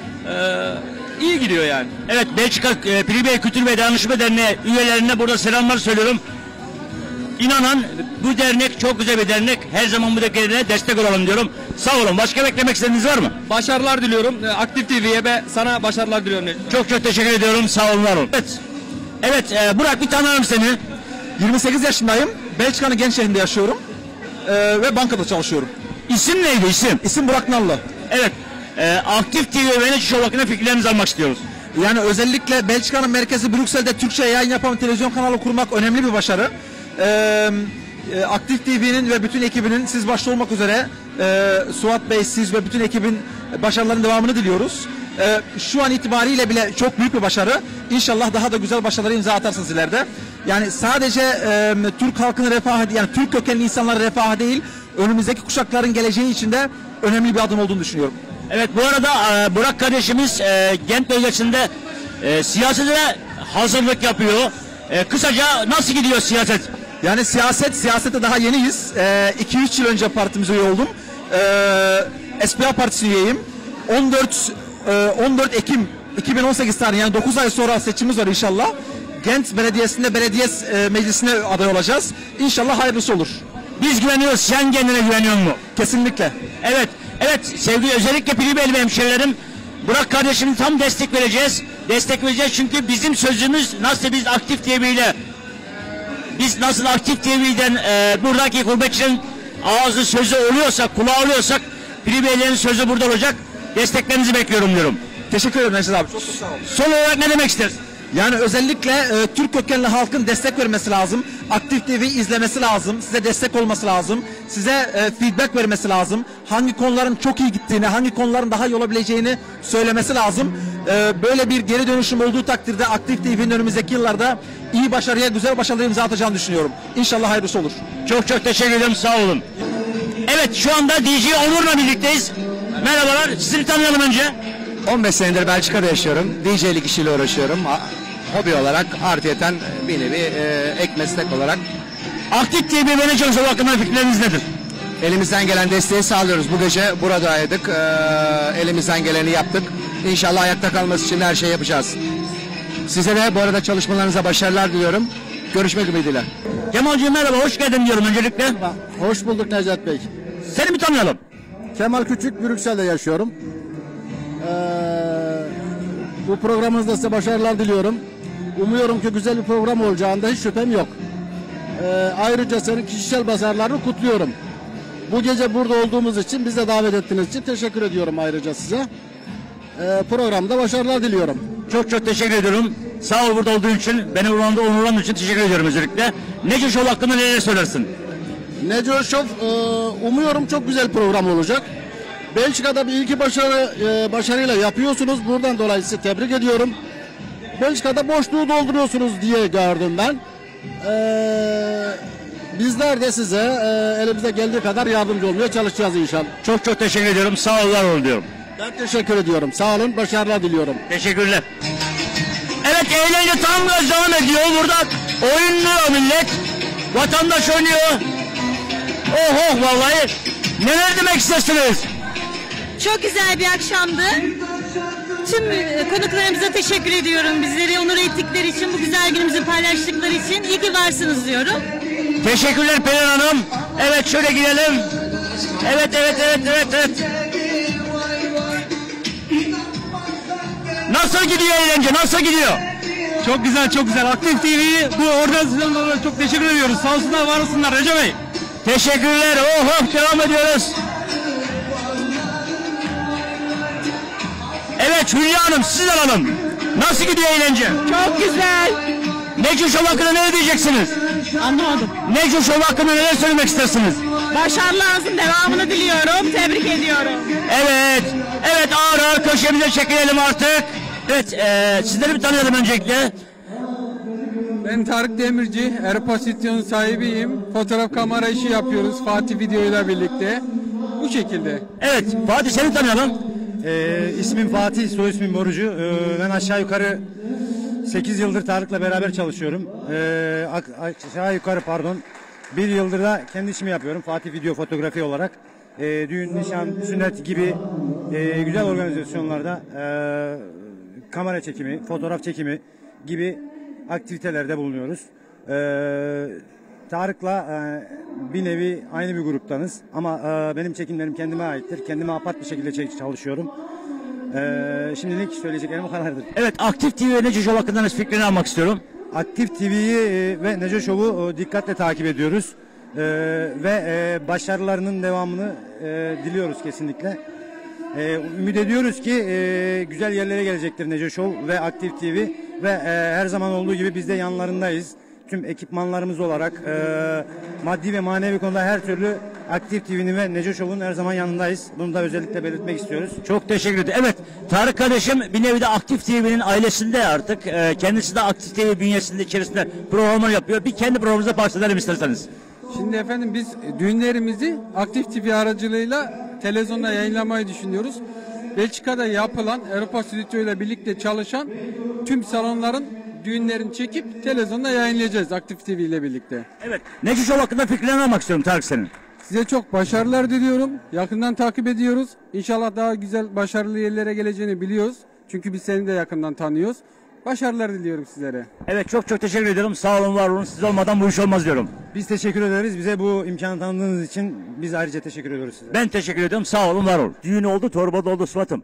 Speaker 16: İyi gidiyor yani.
Speaker 2: Evet, Belçika Piribey Kültür ve Dayanışma Derneği üyelerine burada selamlar söylüyorum. İnanın bu dernek çok güzel bir dernek. Her zaman bu derneğe destek olalım diyorum. Sağ olun. Başka beklemek istediğiniz var mı?
Speaker 16: Başarılar diliyorum. Aktif TV'ye ve sana başarılar diliyorum.
Speaker 2: Çok çok teşekkür ediyorum. Sağ olun, var olun. Evet, Burak bir tanıyalım seni.
Speaker 17: 28 yaşındayım. Belçika'nın genç şehrinde yaşıyorum. Ve bankada çalışıyorum.
Speaker 2: İsim neydi isim?
Speaker 17: İsim Burak Nallı.
Speaker 2: Evet. Aktif TV ve Neco Show hakkında fikirlerinizi almak istiyoruz.
Speaker 17: Yani özellikle Belçika'nın merkezi Brüksel'de Türkçe yayın yapan televizyon kanalı kurmak önemli bir başarı. Aktif TV'nin ve bütün ekibinin siz başta olmak üzere Suat Bey, siz ve bütün ekibin başarılarının devamını diliyoruz. Şu an itibariyle bile çok büyük bir başarı. İnşallah daha da güzel başarıları imza atarsınız ileride. Yani sadece Türk halkının refahı, yani Türk kökenli insanların refahı değil, önümüzdeki kuşakların geleceği için de önemli bir adım olduğunu düşünüyorum.
Speaker 2: Evet, bu arada Burak kardeşimiz Gent bölgesinde siyasete hazırlık yapıyor. Kısaca nasıl gidiyor siyaset?
Speaker 17: Yani siyasete daha yeniyiz. 2-3 yıl önce partimize üye oldum. SPA Partisi üyeyim. 14 Ekim 2018 tarihi, yani 9 ay sonra seçimimiz var inşallah. Gent Belediyesi'nde belediye meclisine aday olacağız. İnşallah hayırlısı olur.
Speaker 2: Biz güveniyoruz. Sen kendine güveniyor musun?
Speaker 17: Kesinlikle.
Speaker 2: Evet sevgili özellikle Piribeyli hemşehrilerim, Burak kardeşim tam destek vereceğiz. Destek vereceğiz çünkü bizim sözümüz nasıl biz Aktif TV ile nasıl Aktif TV'den buradaki gurbetçilerin ağzı sözü oluyorsak, kulağı oluyorsak Piribeylilerin sözü burada olacak. Desteklerinizi bekliyorum diyorum.
Speaker 17: Teşekkür ederim Necdet abi. Çok sağ olun.
Speaker 2: Son olarak ne demek istersin?
Speaker 17: Yani özellikle Türk kökenli halkın destek vermesi lazım. Aktif TV izlemesi lazım. Size destek olması lazım. Size feedback vermesi lazım. Hangi konuların çok iyi gittiğini, hangi konuların daha iyi olabileceğini söylemesi lazım. Böyle bir geri dönüşüm olduğu takdirde Aktif TV'nin önümüzdeki yıllarda iyi başarıya, güzel başarılara imza atacağını düşünüyorum. İnşallah hayırlısı olur.
Speaker 2: Çok çok teşekkür ederim. Sağ olun. Evet, şu anda DJ Onur'la birlikteyiz. Merhabalar. Sizi tanıyalım önce.
Speaker 18: 15 senedir Belçika'da yaşıyorum. DJ'lik işiyle uğraşıyorum. Hobi olarak, artıyeten bir nevi ek meslek olarak.
Speaker 2: Aktif TV ve Neco Show hakkında fikirleriniz nedir?
Speaker 18: Elimizden gelen desteği sağlıyoruz. Bu gece buradaydık. Elimizden geleni yaptık. İnşallah ayakta kalması için her şeyi yapacağız. Size de bu arada çalışmalarınıza başarılar diliyorum. Görüşmek ümidiyle.
Speaker 2: Kemalciğim merhaba, hoş geldin diyorum öncelikle.
Speaker 11: Hoş bulduk Necdet Bey.
Speaker 2: Seni bir tanıyalım.
Speaker 11: Kemal Küçük, Brüksel'de yaşıyorum. Bu programınızda size başarılar diliyorum. Umuyorum ki güzel bir program olacağında hiç şüphem yok. Ayrıca senin kişisel başarılarını kutluyorum. Bu gece burada olduğumuz için, bize davet ettiğiniz için teşekkür ediyorum ayrıca size. Programda başarılar diliyorum.
Speaker 2: Çok çok teşekkür ediyorum. Sağ ol burada olduğun için, beni burada onurlandığın için teşekkür ediyorum özellikle. Neco Show hakkında neler söylersin?
Speaker 11: Neco Show umuyorum çok güzel program olacak. Belçika'da bir ilki başarıyla yapıyorsunuz. Buradan dolayı sizi tebrik ediyorum. Belçika'da boşluğu dolduruyorsunuz diye gördüm ben. Bizler de size elimize geldiği kadar yardımcı olmaya çalışacağız inşallah.
Speaker 2: Çok çok teşekkür ediyorum. Sağ olun, var olun diyorum.
Speaker 11: Ben teşekkür ediyorum. Sağ olun, başarılar diliyorum.
Speaker 2: Teşekkürler. Evet, eğlence tam gaz devam ediyor. Burada oynuyor millet. Vatandaş oynuyor. Oh oh vallahi. Neler demek istersiniz?
Speaker 1: Çok güzel bir akşamdı. Tüm konuklarımıza teşekkür ediyorum. Bizleri onur ettikleri için, bu güzel günümüzü paylaştıkları için. İyi ki varsınız diyorum.
Speaker 2: Teşekkürler Pelin Hanım. Evet, şöyle gidelim. Evet. Nasıl gidiyor eğlence? Nasıl gidiyor?
Speaker 27: Çok güzel, çok güzel. Aktif TV'yi bu organizasyondan dolayı çok teşekkür ediyoruz. Sağ olsunlar, var olsunlar Recep Bey.
Speaker 2: Teşekkürler. Oh devam ediyoruz. Evet Hülya Hanım, siz alalım. Nasıl gidiyor eğlence?
Speaker 1: Çok güzel.
Speaker 2: Neco Show hakkında ne diyeceksiniz?
Speaker 1: Anlamadım.
Speaker 2: Neco Show hakkında neler söylemek istersiniz?
Speaker 1: Başarılar olsun, devamını diliyorum. Tebrik ediyorum.
Speaker 2: Evet ağır köşemize çekilelim artık. Evet, sizleri bir tanıyalım öncelikle.
Speaker 9: Ben Tarık Demirci, Aeropa Stüdyo'nun sahibiyim. Fotoğraf kamera işi yapıyoruz Fatih Video ile birlikte. Bu şekilde.
Speaker 2: Evet, Fatih seni tanıyalım.
Speaker 19: İsmim Fatih, soy ismim Borucu. Ben aşağı yukarı 8 yıldır Tarık'la beraber çalışıyorum. Aşağı yukarı 1 yıldır da kendi işimi yapıyorum. Fatih Video Fotoğrafi olarak. Düğün, nişan, sünnet gibi güzel organizasyonlarda kamera çekimi, fotoğraf çekimi gibi aktivitelerde bulunuyoruz. Tarık'la bir nevi aynı bir gruptanız ama benim çekimlerim kendime aittir. Kendime apart bir şekilde çalışıyorum. Şimdilik söyleyeceklerim bu kadardır.
Speaker 2: Evet, Aktif TV ve Neco Show hakkında fikrini almak istiyorum.
Speaker 19: Aktif TV'yi ve Neco Show'u dikkatle takip ediyoruz. Ve başarılarının devamını diliyoruz kesinlikle. Ümit ediyoruz ki güzel yerlere gelecektir Neco Show ve Aktif TV ve her zaman olduğu gibi biz de yanlarındayız. Tüm ekipmanlarımız olarak maddi ve manevi konuda her türlü Aktif TV'nin ve Neco Show'un her zaman yanındayız. Bunu da özellikle belirtmek istiyoruz.
Speaker 2: Çok teşekkür ederim. Evet, Tarık kardeşim bir nevi de Aktif TV'nin ailesinde artık. Kendisi de Aktif TV bünyesinde içerisinde programlar yapıyor. Bir kendi programımıza bahsedelim isterseniz.
Speaker 9: Şimdi efendim biz düğünlerimizi Aktif TV aracılığıyla televizyonda yayınlamayı düşünüyoruz. Belçika'da yapılan Aeropa Stüdyo ile birlikte çalışan tüm salonların düğünlerini çekip televizyonda yayınlayacağız Aktif TV ile birlikte.
Speaker 2: Evet. Neco Show hakkında fikrini almak istiyorum Tarık senin.
Speaker 9: Size çok başarılar diliyorum. Yakından takip ediyoruz. İnşallah daha güzel, başarılı yerlere geleceğini biliyoruz. Çünkü biz seni de yakından tanıyoruz. Başarılar diliyorum sizlere.
Speaker 2: Evet, çok teşekkür ediyorum. Sağ olun, var olun. Siz olmadan bu iş olmaz diyorum.
Speaker 19: Biz teşekkür ederiz. Bize bu imkanı tanıdığınız için biz ayrıca teşekkür ediyoruz size.
Speaker 2: Ben teşekkür ediyorum. Sağ olun, var olun. Düğün oldu, torbada oldu Sıfat'ım.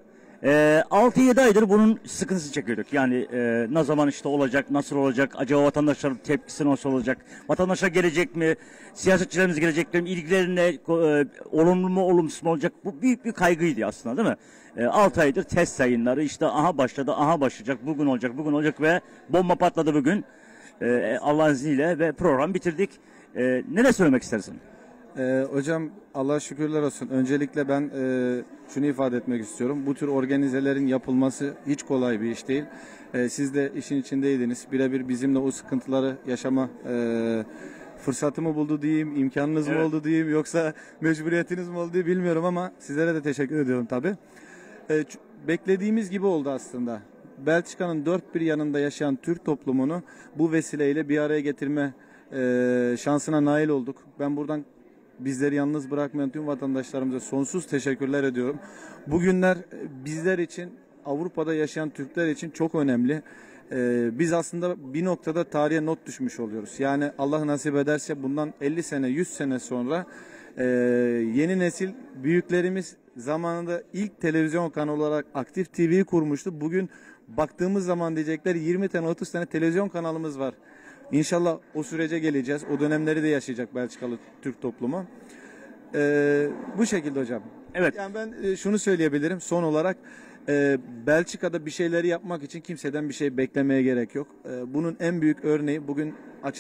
Speaker 2: 6-7 aydır bunun sıkıntısını çekiyorduk. Yani ne zaman işte olacak, nasıl olacak, acaba vatandaşların tepkisi nasıl olacak, vatandaşlar gelecek mi, siyasetçilerimiz gelecek mi, ilgilerine olumlu mu olumsuz mu olacak, bu büyük bir kaygıydı aslında, değil mi? 6 aydır test yayınları işte aha başladı, aha başlayacak, bugün olacak ve bomba patladı bugün. Allah'ın izniyle ve program bitirdik. Ne söylemek istersin?
Speaker 9: Hocam Allah'a şükürler olsun. Öncelikle ben şunu ifade etmek istiyorum. Bu tür organizelerin yapılması hiç kolay bir iş değil. Siz de işin içindeydiniz. Birebir bizimle o sıkıntıları yaşama fırsatı mı buldu diyeyim, imkanınız mı oldu diyeyim, yoksa mecburiyetiniz mi oldu diye bilmiyorum ama sizlere de teşekkür ediyorum tabii. Beklediğimiz gibi oldu aslında. Belçika'nın dört bir yanında yaşayan Türk toplumunu bu vesileyle bir araya getirme şansına nail olduk. Ben buradan bizleri yalnız bırakmayan tüm vatandaşlarımıza sonsuz teşekkürler ediyorum. Bugünler bizler için, Avrupa'da yaşayan Türkler için çok önemli. Biz aslında bir noktada tarihe not düşmüş oluyoruz. Yani Allah nasip ederse bundan 50 sene, 100 sene sonra yeni nesil büyüklerimiz zamanında ilk televizyon kanalı olarak Aktif TV'yi kurmuştu. Bugün baktığımız zaman diyecekler 20 tane 30 tane televizyon kanalımız var. İnşallah o sürece geleceğiz. O dönemleri de yaşayacak Belçikalı Türk toplumu. Bu şekilde hocam.
Speaker 2: Evet.
Speaker 9: Yani ben şunu söyleyebilirim son olarak. Belçika'da bir şeyleri yapmak için kimseden bir şey beklemeye gerek yok. Bunun en büyük örneği bugün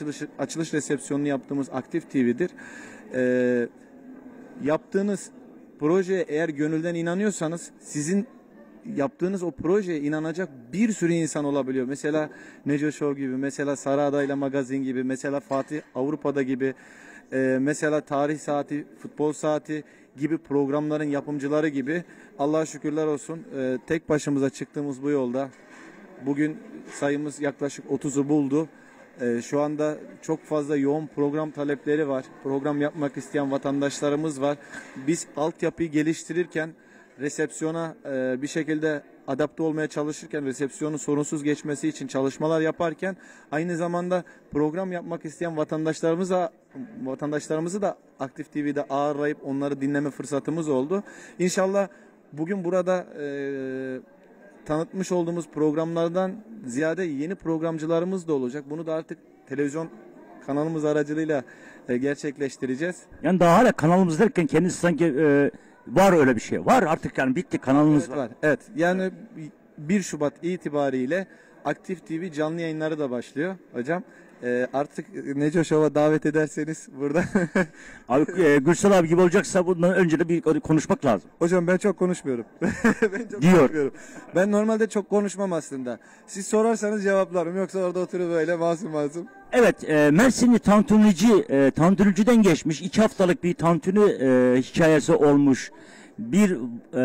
Speaker 9: açılış resepsiyonunu yaptığımız Aktif TV'dir. Yaptığınız projeye eğer gönülden inanıyorsanız sizin yaptığınız o projeye inanacak bir sürü insan olabiliyor. Mesela Neco Show gibi, mesela Sarı Adayla Magazin gibi, mesela Fatih Avrupa'da gibi, mesela Tarih Saati, Futbol Saati gibi programların yapımcıları gibi. Allah'a şükürler olsun tek başımıza çıktığımız bu yolda bugün sayımız yaklaşık 30'u buldu. Şu anda çok fazla yoğun program talepleri var. Program yapmak isteyen vatandaşlarımız var. Biz altyapıyı geliştirirken, resepsiyona bir şekilde adapte olmaya çalışırken, resepsiyonun sorunsuz geçmesi için çalışmalar yaparken aynı zamanda program yapmak isteyen vatandaşlarımızı da Aktif TV'de ağırlayıp onları dinleme fırsatımız oldu. İnşallah bugün burada tanıtmış olduğumuz programlardan ziyade yeni programcılarımız da olacak. Bunu da artık televizyon kanalımız aracılığıyla gerçekleştireceğiz.
Speaker 2: Yani daha hala kanalımız derken kendisi sanki var öyle bir şey. Var artık yani bitti kanalımız
Speaker 9: var. Evet yani 1 Şubat itibariyle Aktif TV canlı yayınları da başlıyor hocam. Artık Neco Show'a davet ederseniz burada.
Speaker 2: Abi Gürsel abi gibi olacaksa bundan önce de bir konuşmak lazım.
Speaker 9: Hocam ben çok konuşmuyorum. Ben normalde çok konuşmam aslında. Siz sorarsanız cevaplarım, yoksa orada oturup böyle masum masum.
Speaker 2: Evet, Mersinli tantunicudan geçmiş 2 haftalık bir tantuni hikayesi olmuş. Bir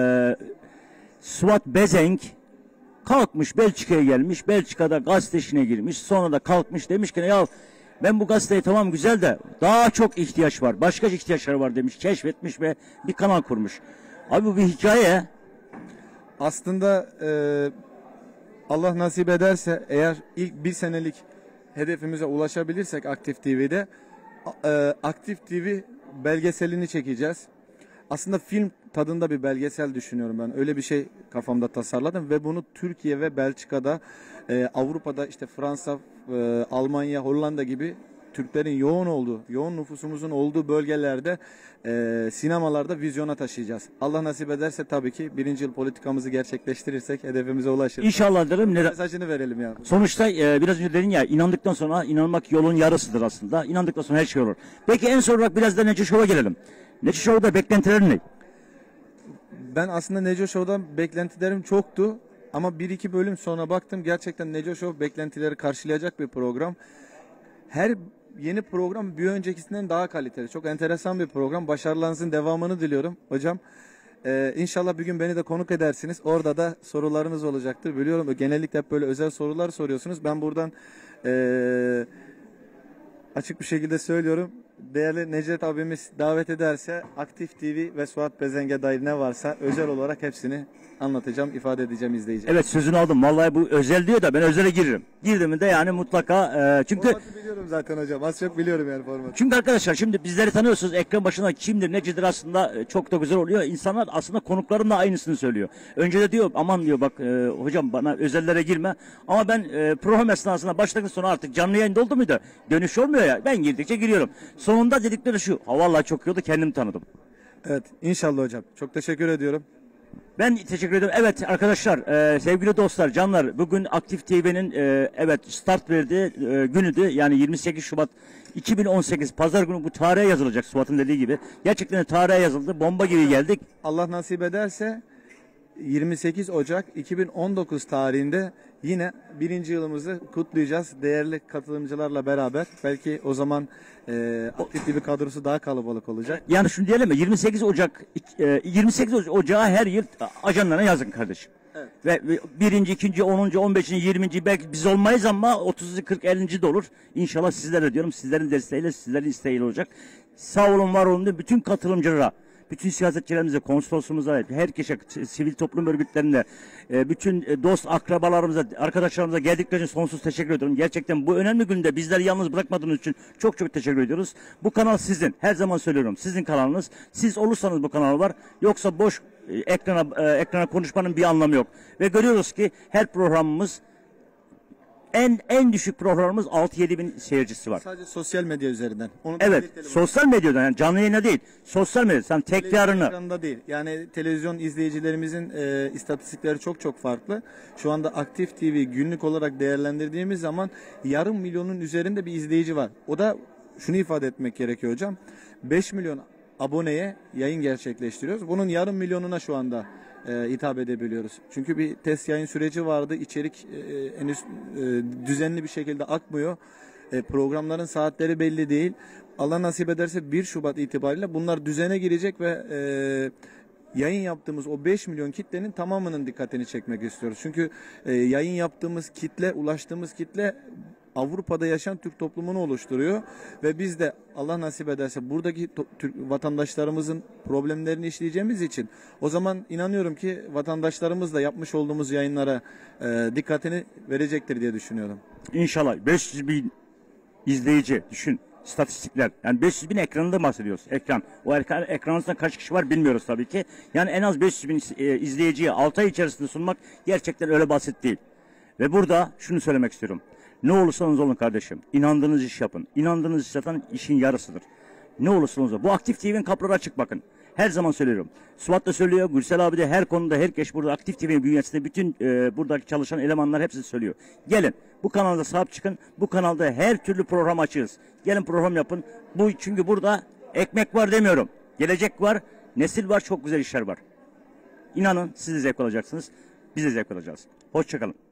Speaker 2: Suat Bezenk kalkmış Belçika'ya gelmiş. Belçika'da gazete işine girmiş. Sonra da kalkmış demiş ki ya ben bu gazeteyi tamam güzel de daha çok ihtiyaç var. Başka ihtiyaçlar var demiş. Keşfetmiş ve bir kanal kurmuş. Abi bu bir hikaye.
Speaker 9: Aslında Allah nasip ederse eğer ilk 1 senelik hedefimize ulaşabilirsek Aktif TV'de Aktif TV belgeselini çekeceğiz. Aslında film tadında bir belgesel düşünüyorum ben. Öyle bir şey kafamda tasarladım ve bunu Türkiye ve Belçika'da, Avrupa'da işte Fransa, Almanya, Hollanda gibi Türklerin yoğun olduğu, yoğun nüfusumuzun olduğu bölgelerde sinemalarda vizyona taşıyacağız. Allah nasip ederse tabii ki 1. yıl politikamızı gerçekleştirirsek hedefimize ulaşırız.
Speaker 2: İnşallah derim.
Speaker 9: Mesajını verelim yani.
Speaker 2: Sonuçta biraz önce dedin ya, inandıktan sonra inanmak yolun yarısıdır aslında. İnandıktan sonra her şey olur. Peki en son olarak biraz da Neco Show'a gelelim. Neco Show'da beklentilerin ne?
Speaker 9: Ben aslında Neco Show'dan beklentilerim çoktu. Ama 1-2 bölüm sonra baktım, gerçekten Neco Show beklentileri karşılayacak bir program. Her yeni program bir öncekisinden daha kaliteli. Çok enteresan bir program. Başarılarınızın devamını diliyorum hocam. İnşallah bir gün beni de konuk edersiniz. Orada da sorularınız olacaktır. Biliyorum genellikle hep böyle özel sorular soruyorsunuz. Ben buradan açık bir şekilde söylüyorum. Değerli Necdet abimiz davet ederse Aktif TV ve Suat Bezeng'e dair ne varsa özel olarak hepsini anlatacağım, ifade edeceğim izleyiciye.
Speaker 2: Evet, sözünü aldım. Vallahi bu özel diyor da ben özele giririm. Girdim de yani mutlaka çünkü
Speaker 9: formatı biliyorum zaten hocam. Az çok biliyorum yani formatı.
Speaker 2: Çünkü arkadaşlar şimdi bizleri tanıyorsunuz. Ekran başında kimdir, necidir aslında çok da güzel oluyor. İnsanlar aslında konukların da aynısını söylüyor. Önce de diyor aman diyor bak hocam bana özellere girme. Ama ben program esnasında başladıktan sonra artık canlı yayında oldu muydu? Dönüş olmuyor ya. Ben girdikçe giriyorum. Sonunda dedikleri şu. Vallahi çok iyi oldu, kendimi tanıdım.
Speaker 9: Evet, inşallah hocam. Çok teşekkür ediyorum.
Speaker 2: Ben teşekkür ederim. Evet arkadaşlar, sevgili dostlar, canlar, bugün Aktif TV'nin evet start verdiği günüdü. Yani 28 Şubat 2018 Pazar günü bu tarihe yazılacak, Suat'ın dediği gibi. Gerçekten de tarihe yazıldı. Bomba gibi geldik.
Speaker 9: Allah nasip ederse 28 Ocak 2019 tarihinde yine 1. yılımızı kutlayacağız. Değerli katılımcılarla beraber. Belki o zaman Aktif TV kadrosu daha kalabalık olacak.
Speaker 2: Yani şunu diyelim mi? 28 Ocağı her yıl ajanlarına yazın kardeşim.
Speaker 9: Evet.
Speaker 2: Ve 1. 2. 10. 15. 20. belki biz olmayız ama 30. 40. 50. de olur. İnşallah sizlere diyorum. Sizlerin desteğiyle, sizlerin isteğiyle olacak. Sağ olun, var olun diye bütün katılımcılara, bütün siyasetçilerimize, konsolosumuza, herkese, sivil toplum örgütlerine, bütün dost akrabalarımıza, arkadaşlarımıza geldikleri için sonsuz teşekkür ediyorum. Gerçekten bu önemli günde bizleri yalnız bırakmadığınız için çok çok teşekkür ediyoruz. Bu kanal sizin. Her zaman söylüyorum. Sizin kanalınız. Siz olursanız bu kanal var. Yoksa boş ekrana konuşmanın bir anlamı yok. Ve görüyoruz ki her programımız en düşük programımız 6-7 bin seyircisi var.
Speaker 9: Sadece sosyal medya üzerinden. Onu
Speaker 2: evet, sosyal medyadan, yani canlı yayına değil. Sosyal medya. Sen tekrarını.
Speaker 9: Ekranda değil. Yani televizyon izleyicilerimizin istatistikleri çok farklı. Şu anda Aktif TV günlük olarak değerlendirdiğimiz zaman 500.000'in üzerinde bir izleyici var. O da şunu ifade etmek gerekiyor hocam. 5 milyon aboneye yayın gerçekleştiriyoruz. Bunun yarım milyonuna şu anda hitap edebiliyoruz. Çünkü bir test yayın süreci vardı. İçerik henüz düzenli bir şekilde akmıyor. Programların saatleri belli değil. Allah nasip ederse 1 Şubat itibariyle bunlar düzene girecek ve yayın yaptığımız o 5 milyon kitlenin tamamının dikkatini çekmek istiyoruz. Çünkü yayın yaptığımız kitle, ulaştığımız kitle Avrupa'da yaşayan Türk toplumunu oluşturuyor ve biz de Allah nasip ederse buradaki Türk vatandaşlarımızın problemlerini işleyeceğimiz için o zaman inanıyorum ki vatandaşlarımız da yapmış olduğumuz yayınlara dikkatini verecektir diye düşünüyorum.
Speaker 2: İnşallah 500 bin izleyici düşün. İstatistikler. Yani 500 bin ekranında bahsediyoruz. Ekran. O ekranında kaç kişi var bilmiyoruz tabii ki. Yani en az 500 bin izleyiciye 6 ay içerisinde sunmak gerçekten öyle basit değil. Ve burada şunu söylemek istiyorum. Ne olursanız olun kardeşim. İnandığınız iş yapın. İnandığınız iş zaten işin yarısıdır. Ne olursanız olun. Bu Aktif TV'nin kapıları açık bakın. Her zaman söylüyorum. Suat da söylüyor. Gürsel abi de her konuda herkes burada Aktif TV'nin bünyesinde bütün buradaki çalışan elemanlar hepsi söylüyor. Gelin. Bu kanalda sahip çıkın. Bu kanalda her türlü program açığız. Gelin program yapın. Çünkü burada ekmek var demiyorum. Gelecek var. Nesil var. Çok güzel işler var. İnanın siz de zevk alacaksınız. Biz de zevk alacağız. Hoşçakalın.